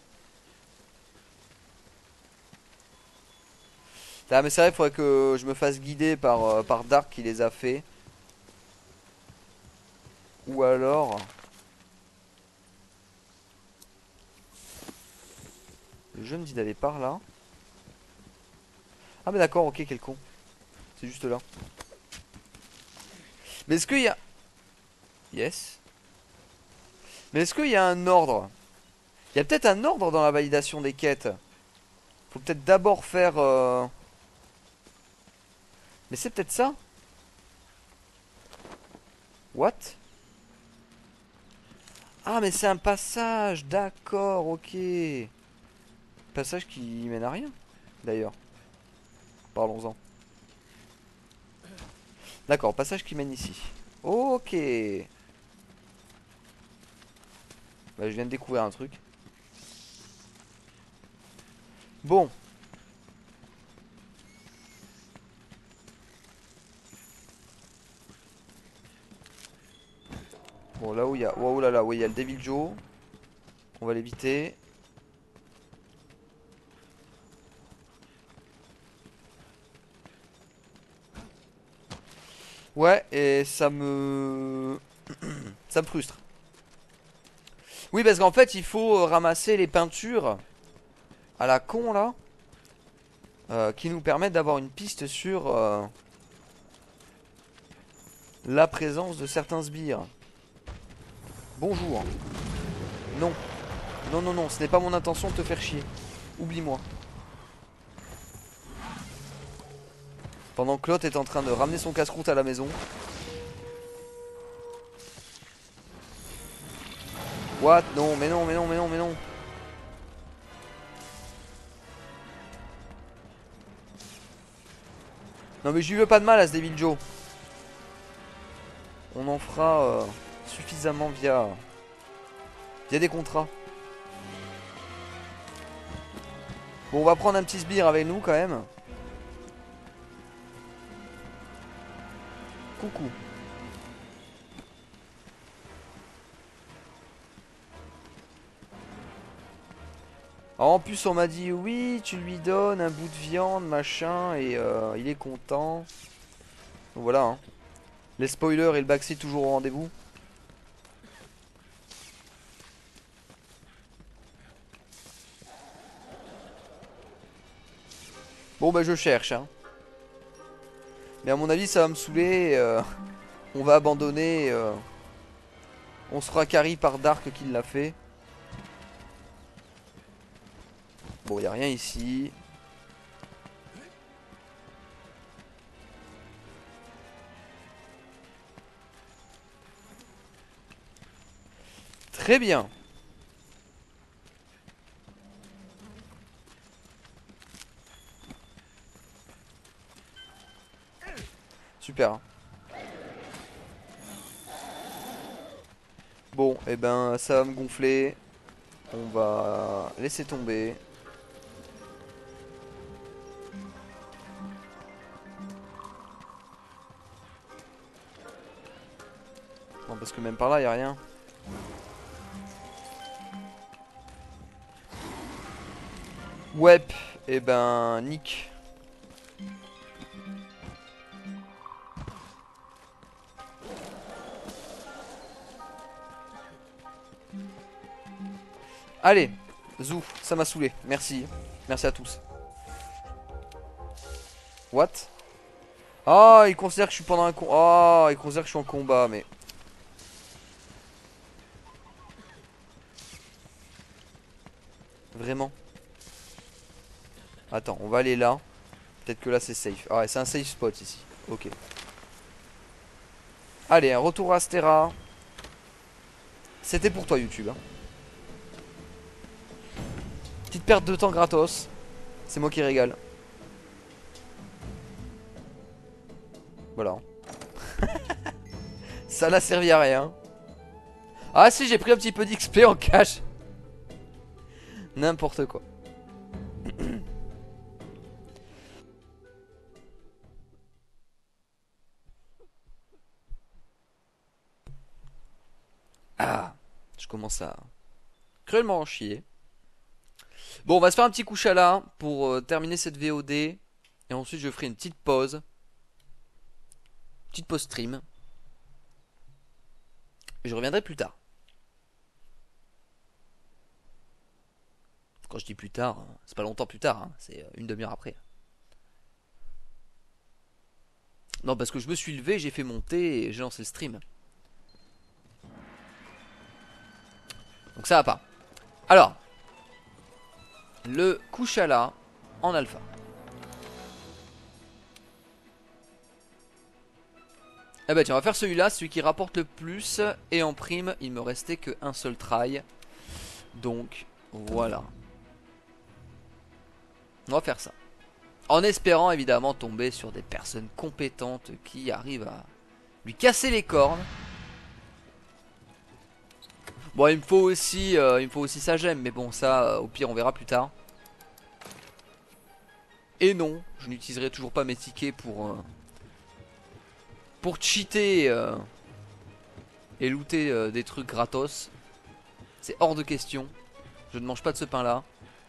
Ah mais c'est vrai, il faudrait que je me fasse guider par Dark qui les a fait. Ou alors... Le jeu me dit d'aller par là. Ah mais d'accord, ok, quel con. C'est juste là. Mais est-ce qu'il y a... Yes. Mais est-ce qu'il y a un ordre? Il y a peut-être un ordre dans la validation des quêtes. Faut peut-être d'abord faire... Mais c'est peut-être ça? What? Ah mais c'est un passage, d'accord, ok. Passage qui mène à rien, d'ailleurs. Parlons-en. D'accord, passage qui mène ici. Ok. Bah, je viens de découvrir un truc. Bon. Bon, là où il y a... Oh là là, oui, il y a le Devil Joe. On va l'éviter. Ouais, et ça me... ça me frustre. Oui, parce qu'en fait, il faut ramasser les peintures à la con, là. Qui nous permettent d'avoir une piste sur la présence de certains sbires. Bonjour. Non. Non, non, non, ce n'est pas mon intention de te faire chier. Oublie-moi. Pendant que l'autre est en train de ramener son casse-croûte à la maison. What? Non, mais non, mais non, mais non, mais non. Non mais je lui veux pas de mal à ce Devil Joe. On en fera suffisamment via des contrats. Bon, on va prendre un petit sbire avec nous quand même. Coucou. Alors, en plus on m'a dit oui, tu lui donnes un bout de viande, machin, et il est content. Donc voilà, hein. Les spoilers et le backseat toujours au rendez-vous. Bon bah je cherche, hein. Mais à mon avis ça va me saouler, on va abandonner, on se fera carry par Dark qui l'a fait. Bon, y a rien ici. Très bien. Super. Bon, et ben ça va me gonfler. On va laisser tomber. Non, parce que même par là, y a rien. Ouais, et ben nick. Allez, zou, ça m'a saoulé. Merci. Merci à tous. What? Ah, il considère que je suis pendant un con. Ah, il considère que je suis en combat, mais. Vraiment. Attends, on va aller là. Peut-être que là c'est safe. Ah ouais, c'est un safe spot ici. Ok. Allez, un retour à Astera. C'était pour toi YouTube. Hein. Petite perte de temps gratos. C'est moi qui régale. Voilà. Ça n'a servi à rien. Ah si, j'ai pris un petit peu d'XP en cash. N'importe quoi. Ah, je commence à cruellement en chier. Bon, on va se faire un petit couche à la pour terminer cette VOD. Et ensuite, je ferai une petite pause. Petite pause stream. Et je reviendrai plus tard. Quand je dis plus tard, c'est pas longtemps plus tard. Hein, c'est une demi-heure après. Non, parce que je me suis levé, j'ai fait mon thé et j'ai lancé le stream. Donc ça va pas. Alors, le Kushala en alpha. Eh bah tiens, on va faire celui-là, celui qui rapporte le plus. Et en prime, il me restait qu'un seul try. Donc, voilà. On va faire ça. En espérant évidemment tomber sur des personnes compétentes qui arrivent à lui casser les cornes. Bon, il me faut aussi sa gemme, mais bon, ça, au pire, on verra plus tard. Et non, je n'utiliserai toujours pas mes tickets pour cheater et looter des trucs gratos. C'est hors de question. Je ne mange pas de ce pain-là.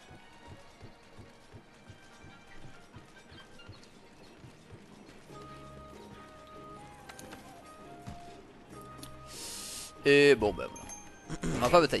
Et bon, bah voilà. On va pas batailler.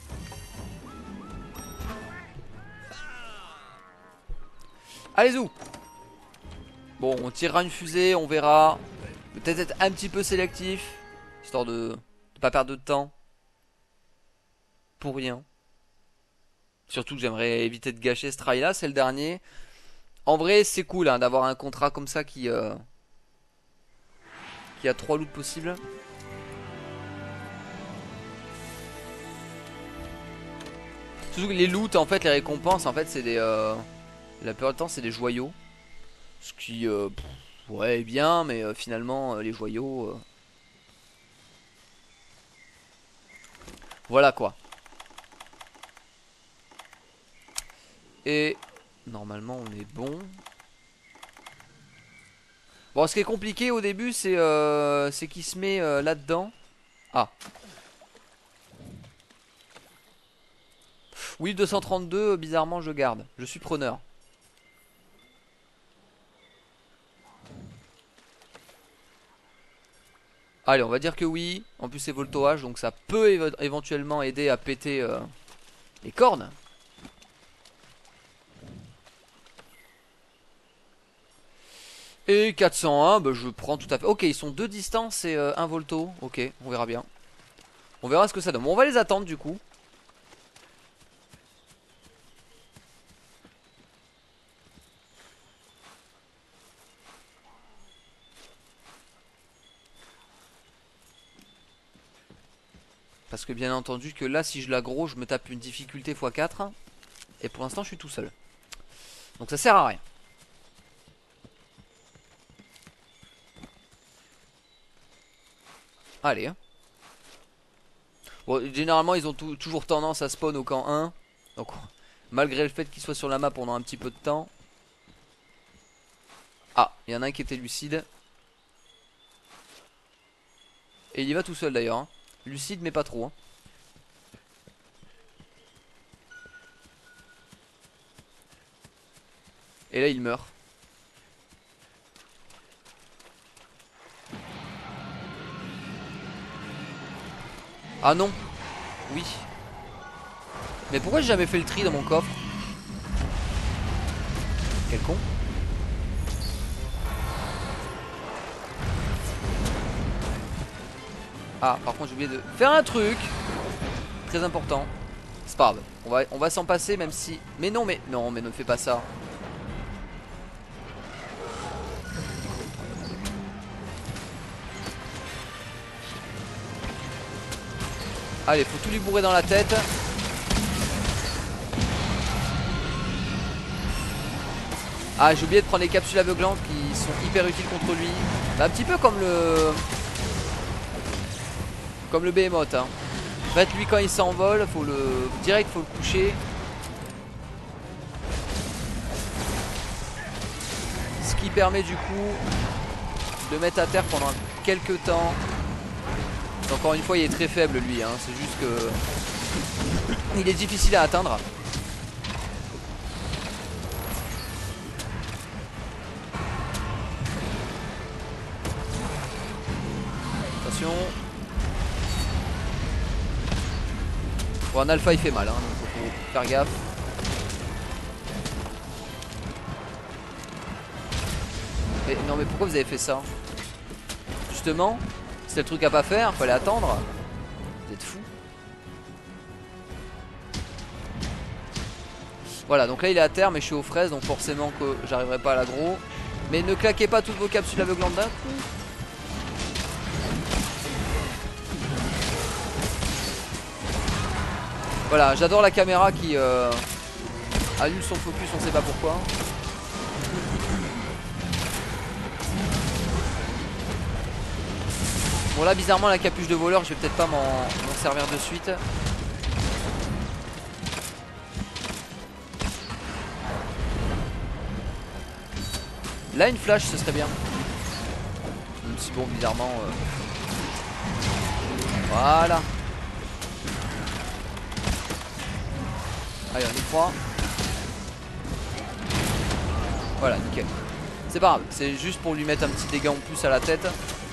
Allez, zou. Bon, on tirera une fusée, on verra. Peut-être être un petit peu sélectif, histoire de pas perdre de temps. Pour rien. Surtout que j'aimerais éviter de gâcher ce try là, c'est le dernier. En vrai, c'est cool hein, d'avoir un contrat comme ça qui a 3 loots possibles. Surtout que les loots, en fait, les récompenses, en fait, c'est des. La plupart du temps, c'est des joyaux. Ce qui. Ouais, est bien, mais finalement, les joyaux. Voilà quoi. Et. Normalement, on est bon. Bon, ce qui est compliqué au début, c'est qu'il se met là-dedans. Ah. Oui, 232, bizarrement, je garde. Je suis preneur. Allez, on va dire que oui. En plus, c'est voltage, donc ça peut éventuellement aider à péter les cornes. Et 401, bah, je prends tout à fait. Ok, ils sont 2 distances et 1 volto. Ok, on verra bien. On verra ce que ça donne. Bon, on va les attendre du coup. Parce que bien entendu que là, si je l'aggro, je me tape une difficulté x4. Et pour l'instant, je suis tout seul. Donc ça sert à rien. Allez. Hein. Bon, généralement, ils ont toujours tendance à spawn au camp 1. Donc, malgré le fait qu'ils soient sur la map pendant un petit peu de temps. Ah, il y en a un qui était lucide. Et il y va tout seul d'ailleurs. Hein. Lucide, mais pas trop. Hein. Et là, il meurt. Ah non. Oui. Mais pourquoi j'ai jamais fait le tri dans mon coffre? Quel con. Ah, par contre j'ai oublié de faire un truc très important. C'est pas grave, on va s'en passer même si... Mais non, mais ne fais pas ça. Allez, faut tout lui bourrer dans la tête. Ah, j'ai oublié de prendre les capsules aveuglantes qui sont hyper utiles contre lui. Bah, un petit peu comme le... Comme le Behemoth, hein. En fait, lui, quand il s'envole, faut le... Direct, faut le coucher. Ce qui permet du coup de le mettre à terre pendant quelques temps. Encore une fois, il est très faible lui, hein. C'est juste que... Il est difficile à atteindre. Attention. Bon, un alpha il fait mal, hein, donc faut faire gaffe. Mais non, mais pourquoi vous avez fait ça? Justement, c'était le truc à pas faire, fallait attendre. Vous êtes fous. Voilà, donc là il est à terre, mais je suis aux fraises, donc forcément que j'arriverai pas à l'aggro. Mais ne claquez pas toutes vos capsules aveuglantes d'un coup. Voilà, j'adore la caméra qui annule son focus, on sait pas pourquoi. Bon là bizarrement la capuche de voleur, je vais peut-être pas m'en servir de suite. Là une flash ce serait bien. Même si bon bizarrement voilà. Allez on y croit. Voilà nickel. C'est pas grave, c'est juste pour lui mettre un petit dégât en plus à la tête.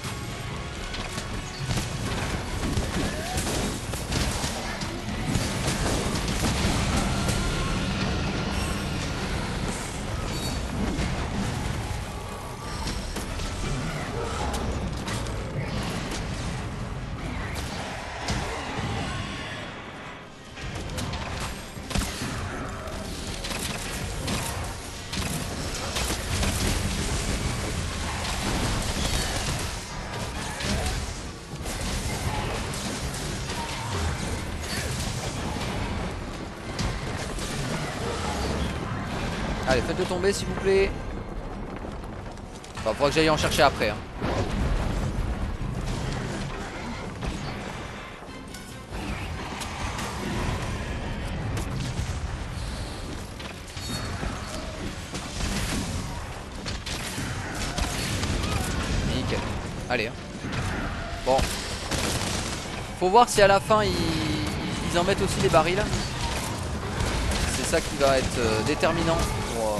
Allez, faites-le tomber s'il vous plaît. Enfin, faudra que j'aille en chercher après. Hein. Nickel. Allez. Hein. Bon. Faut voir si à la fin ils en mettent aussi des barils. C'est ça qui va être déterminant pour...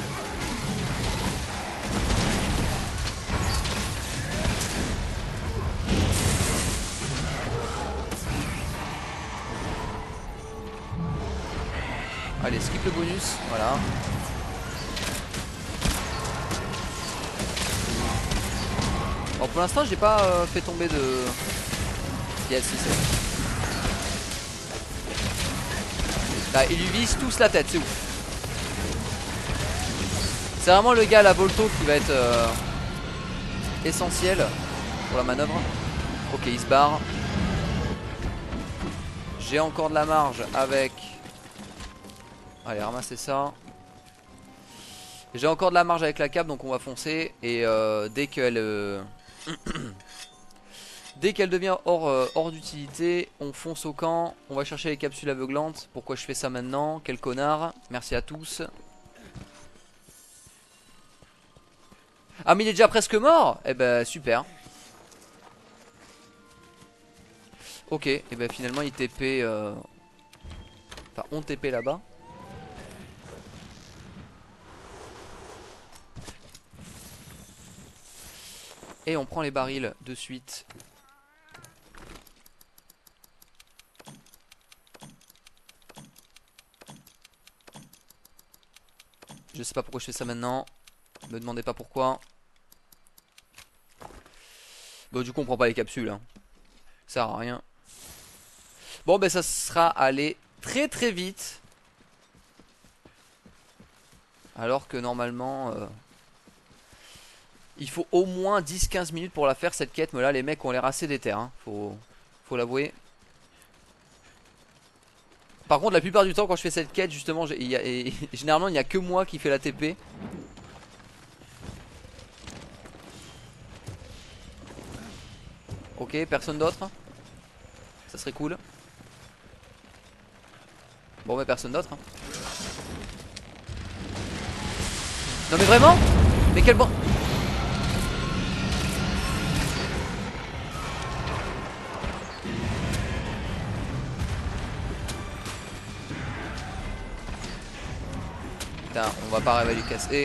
Allez, skip le bonus, voilà. Bon, pour l'instant, j'ai pas fait tomber de... Yes, si, c'est bon. Là, ils lui visent tous la tête, c'est ouf. C'est vraiment le gars à la Volto qui va être essentiel pour la manœuvre. Ok, il se barre. J'ai encore de la marge avec... Allez, ramassez ça. J'ai encore de la marge avec la cape, donc on va foncer. Et dès qu'elle... Dès qu'elle devient hors d'utilité, on fonce au camp. On va chercher les capsules aveuglantes. Pourquoi je fais ça maintenant? Quel connard. Merci à tous. Ah mais il est déjà presque mort. Eh ben super. Ok, et ben finalement il TP enfin on TP là-bas. Et on prend les barils de suite. Je sais pas pourquoi je fais ça maintenant. Me demandez pas pourquoi. Bon du coup on prend pas les capsules hein. Ça sert à rien. Bon ben ça sera allé très très vite. Alors que normalement il faut au moins 10-15 minutes pour la faire cette quête. Mais là les mecs ont l'air assez déter hein. Faut l'avouer. Par contre la plupart du temps quand je fais cette quête justement généralement il n'y a que moi qui fais la TP. Ok, personne d'autre. Ça serait cool. Bon mais personne d'autre hein. Non mais vraiment. Mais quel bon. Putain, on va pas arriver à lui casser.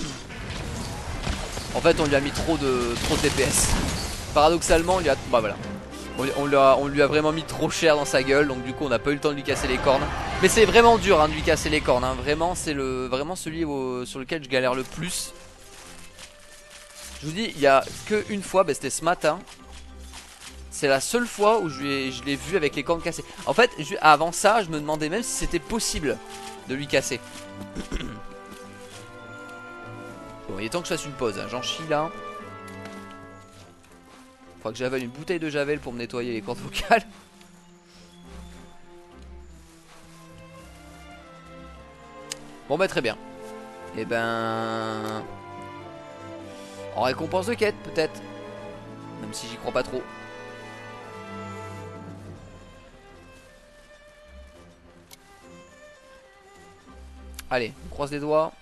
En fait on lui a mis trop de DPS. Paradoxalement on lui a... Bah voilà. On lui a vraiment mis trop cher dans sa gueule. Donc du coup on n'a pas eu le temps de lui casser les cornes. Mais c'est vraiment dur hein, de lui casser les cornes hein. Vraiment c'est vraiment celui sur lequel je galère le plus. Je vous dis il y a que une fois, bah, c'était ce matin. C'est la seule fois où je l'ai vu avec les cornes cassées. En fait avant ça je me demandais même si c'était possible de lui casser. Bon il est temps que je fasse une pause hein. J'en chie là. Faudra que j'avale une bouteille de javel pour me nettoyer les cordes vocales. Bon bah très bien. Et ben... en récompense de quête peut-être. Même si j'y crois pas trop. Allez, on croise les doigts.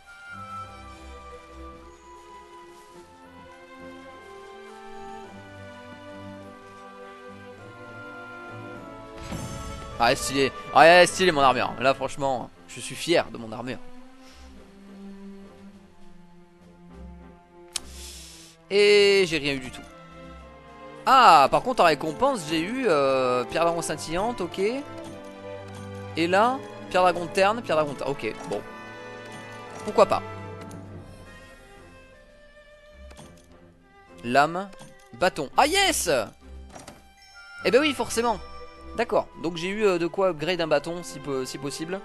Ah stylé. Ouais stylé mon armure. Là franchement je suis fier de mon armure. Et j'ai rien eu du tout. Ah par contre en récompense j'ai eu pierre dragon scintillante. Ok. Et là pierre dragon terne. Pierre dragon terne. Ok bon. Pourquoi pas. Lame. Bâton. Ah yes. Eh ben oui forcément. D'accord, donc j'ai eu de quoi upgrade un bâton si possible.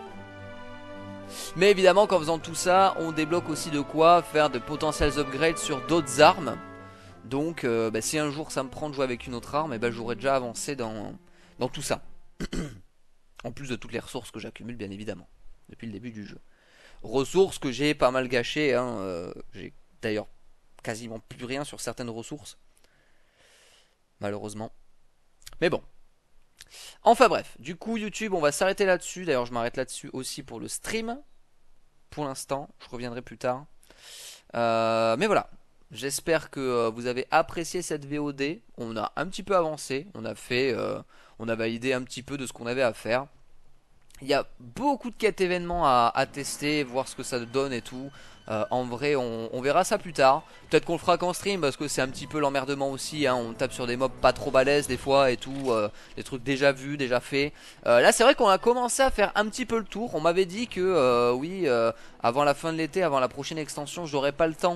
Mais évidemment qu'en faisant tout ça, on débloque aussi de quoi faire de potentiels upgrades sur d'autres armes. Donc bah, si un jour ça me prend de jouer avec une autre arme, bah, j'aurais déjà avancé dans tout ça. En plus de toutes les ressources que j'accumule bien évidemment, depuis le début du jeu. Ressources que j'ai pas mal gâchées, hein, j'ai d'ailleurs quasiment plus rien sur certaines ressources. Malheureusement. Mais bon. Enfin bref, du coup YouTube on va s'arrêter là-dessus. D'ailleurs je m'arrête là-dessus aussi pour le stream. Pour l'instant, je reviendrai plus tard. Mais voilà, j'espère que vous avez apprécié cette VOD. On a un petit peu avancé, on a validé un petit peu de ce qu'on avait à faire. Il y a beaucoup de quêtes événements à tester, voir ce que ça donne et tout. En vrai on verra ça plus tard. Peut-être qu'on le fera qu'en stream parce que c'est un petit peu l'emmerdement aussi hein. On tape sur des mobs pas trop balèzes des fois et tout, des trucs déjà vus, déjà faits. Là c'est vrai qu'on a commencé à faire un petit peu le tour. On m'avait dit que oui avant la fin de l'été, avant la prochaine extension, j'aurais pas le temps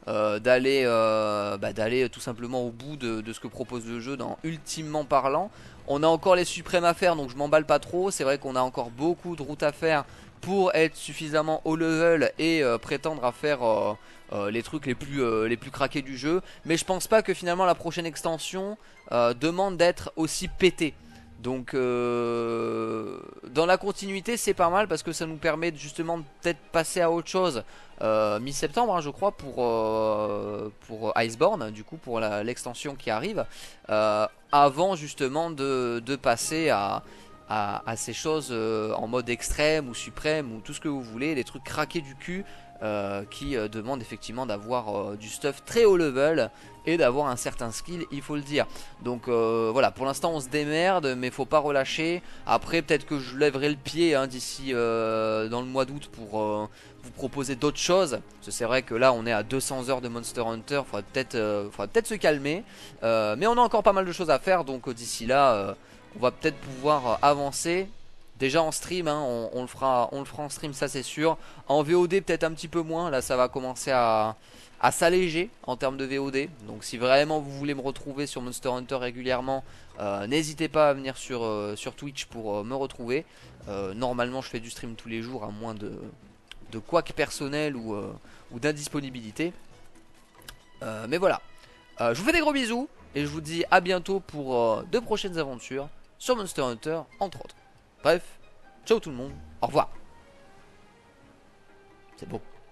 d'aller tout simplement au bout de ce que propose le jeu dans ultimement parlant. On a encore les suprêmes à faire donc je m'emballe pas trop. C'est vrai qu'on a encore beaucoup de routes à faire pour être suffisamment haut level et prétendre à faire les trucs les plus craqués du jeu. Mais je pense pas que finalement la prochaine extension demande d'être aussi pété. Donc dans la continuité c'est pas mal parce que ça nous permet justement de peut-être passer à autre chose mi-septembre hein, je crois pour Iceborne, du coup pour l'extension qui arrive, avant justement de passer à ces choses en mode extrême ou suprême ou tout ce que vous voulez, des trucs craqués du cul qui demandent effectivement d'avoir du stuff très haut level et d'avoir un certain skill, il faut le dire. Donc voilà, pour l'instant on se démerde mais faut pas relâcher. Après peut-être que je lèverai le pied hein, d'ici dans le mois d'août pour vous proposer d'autres choses. Parce que c'est vrai que là on est à 200 heures de Monster Hunter, faudrait peut-être se calmer, mais on a encore pas mal de choses à faire. Donc d'ici là on va peut-être pouvoir avancer Déjà en stream, hein, on le fera en stream, ça c'est sûr. En VOD peut-être un petit peu moins, là ça va commencer à s'alléger en termes de VOD. Donc si vraiment vous voulez me retrouver sur Monster Hunter régulièrement, n'hésitez pas à venir sur Twitch pour me retrouver. Normalement je fais du stream tous les jours, à moins de couac personnel ou d'indisponibilité. Mais voilà, je vous fais des gros bisous et je vous dis à bientôt pour de prochaines aventures sur Monster Hunter entre autres. Bref, ciao tout le monde, au revoir. C'est beau.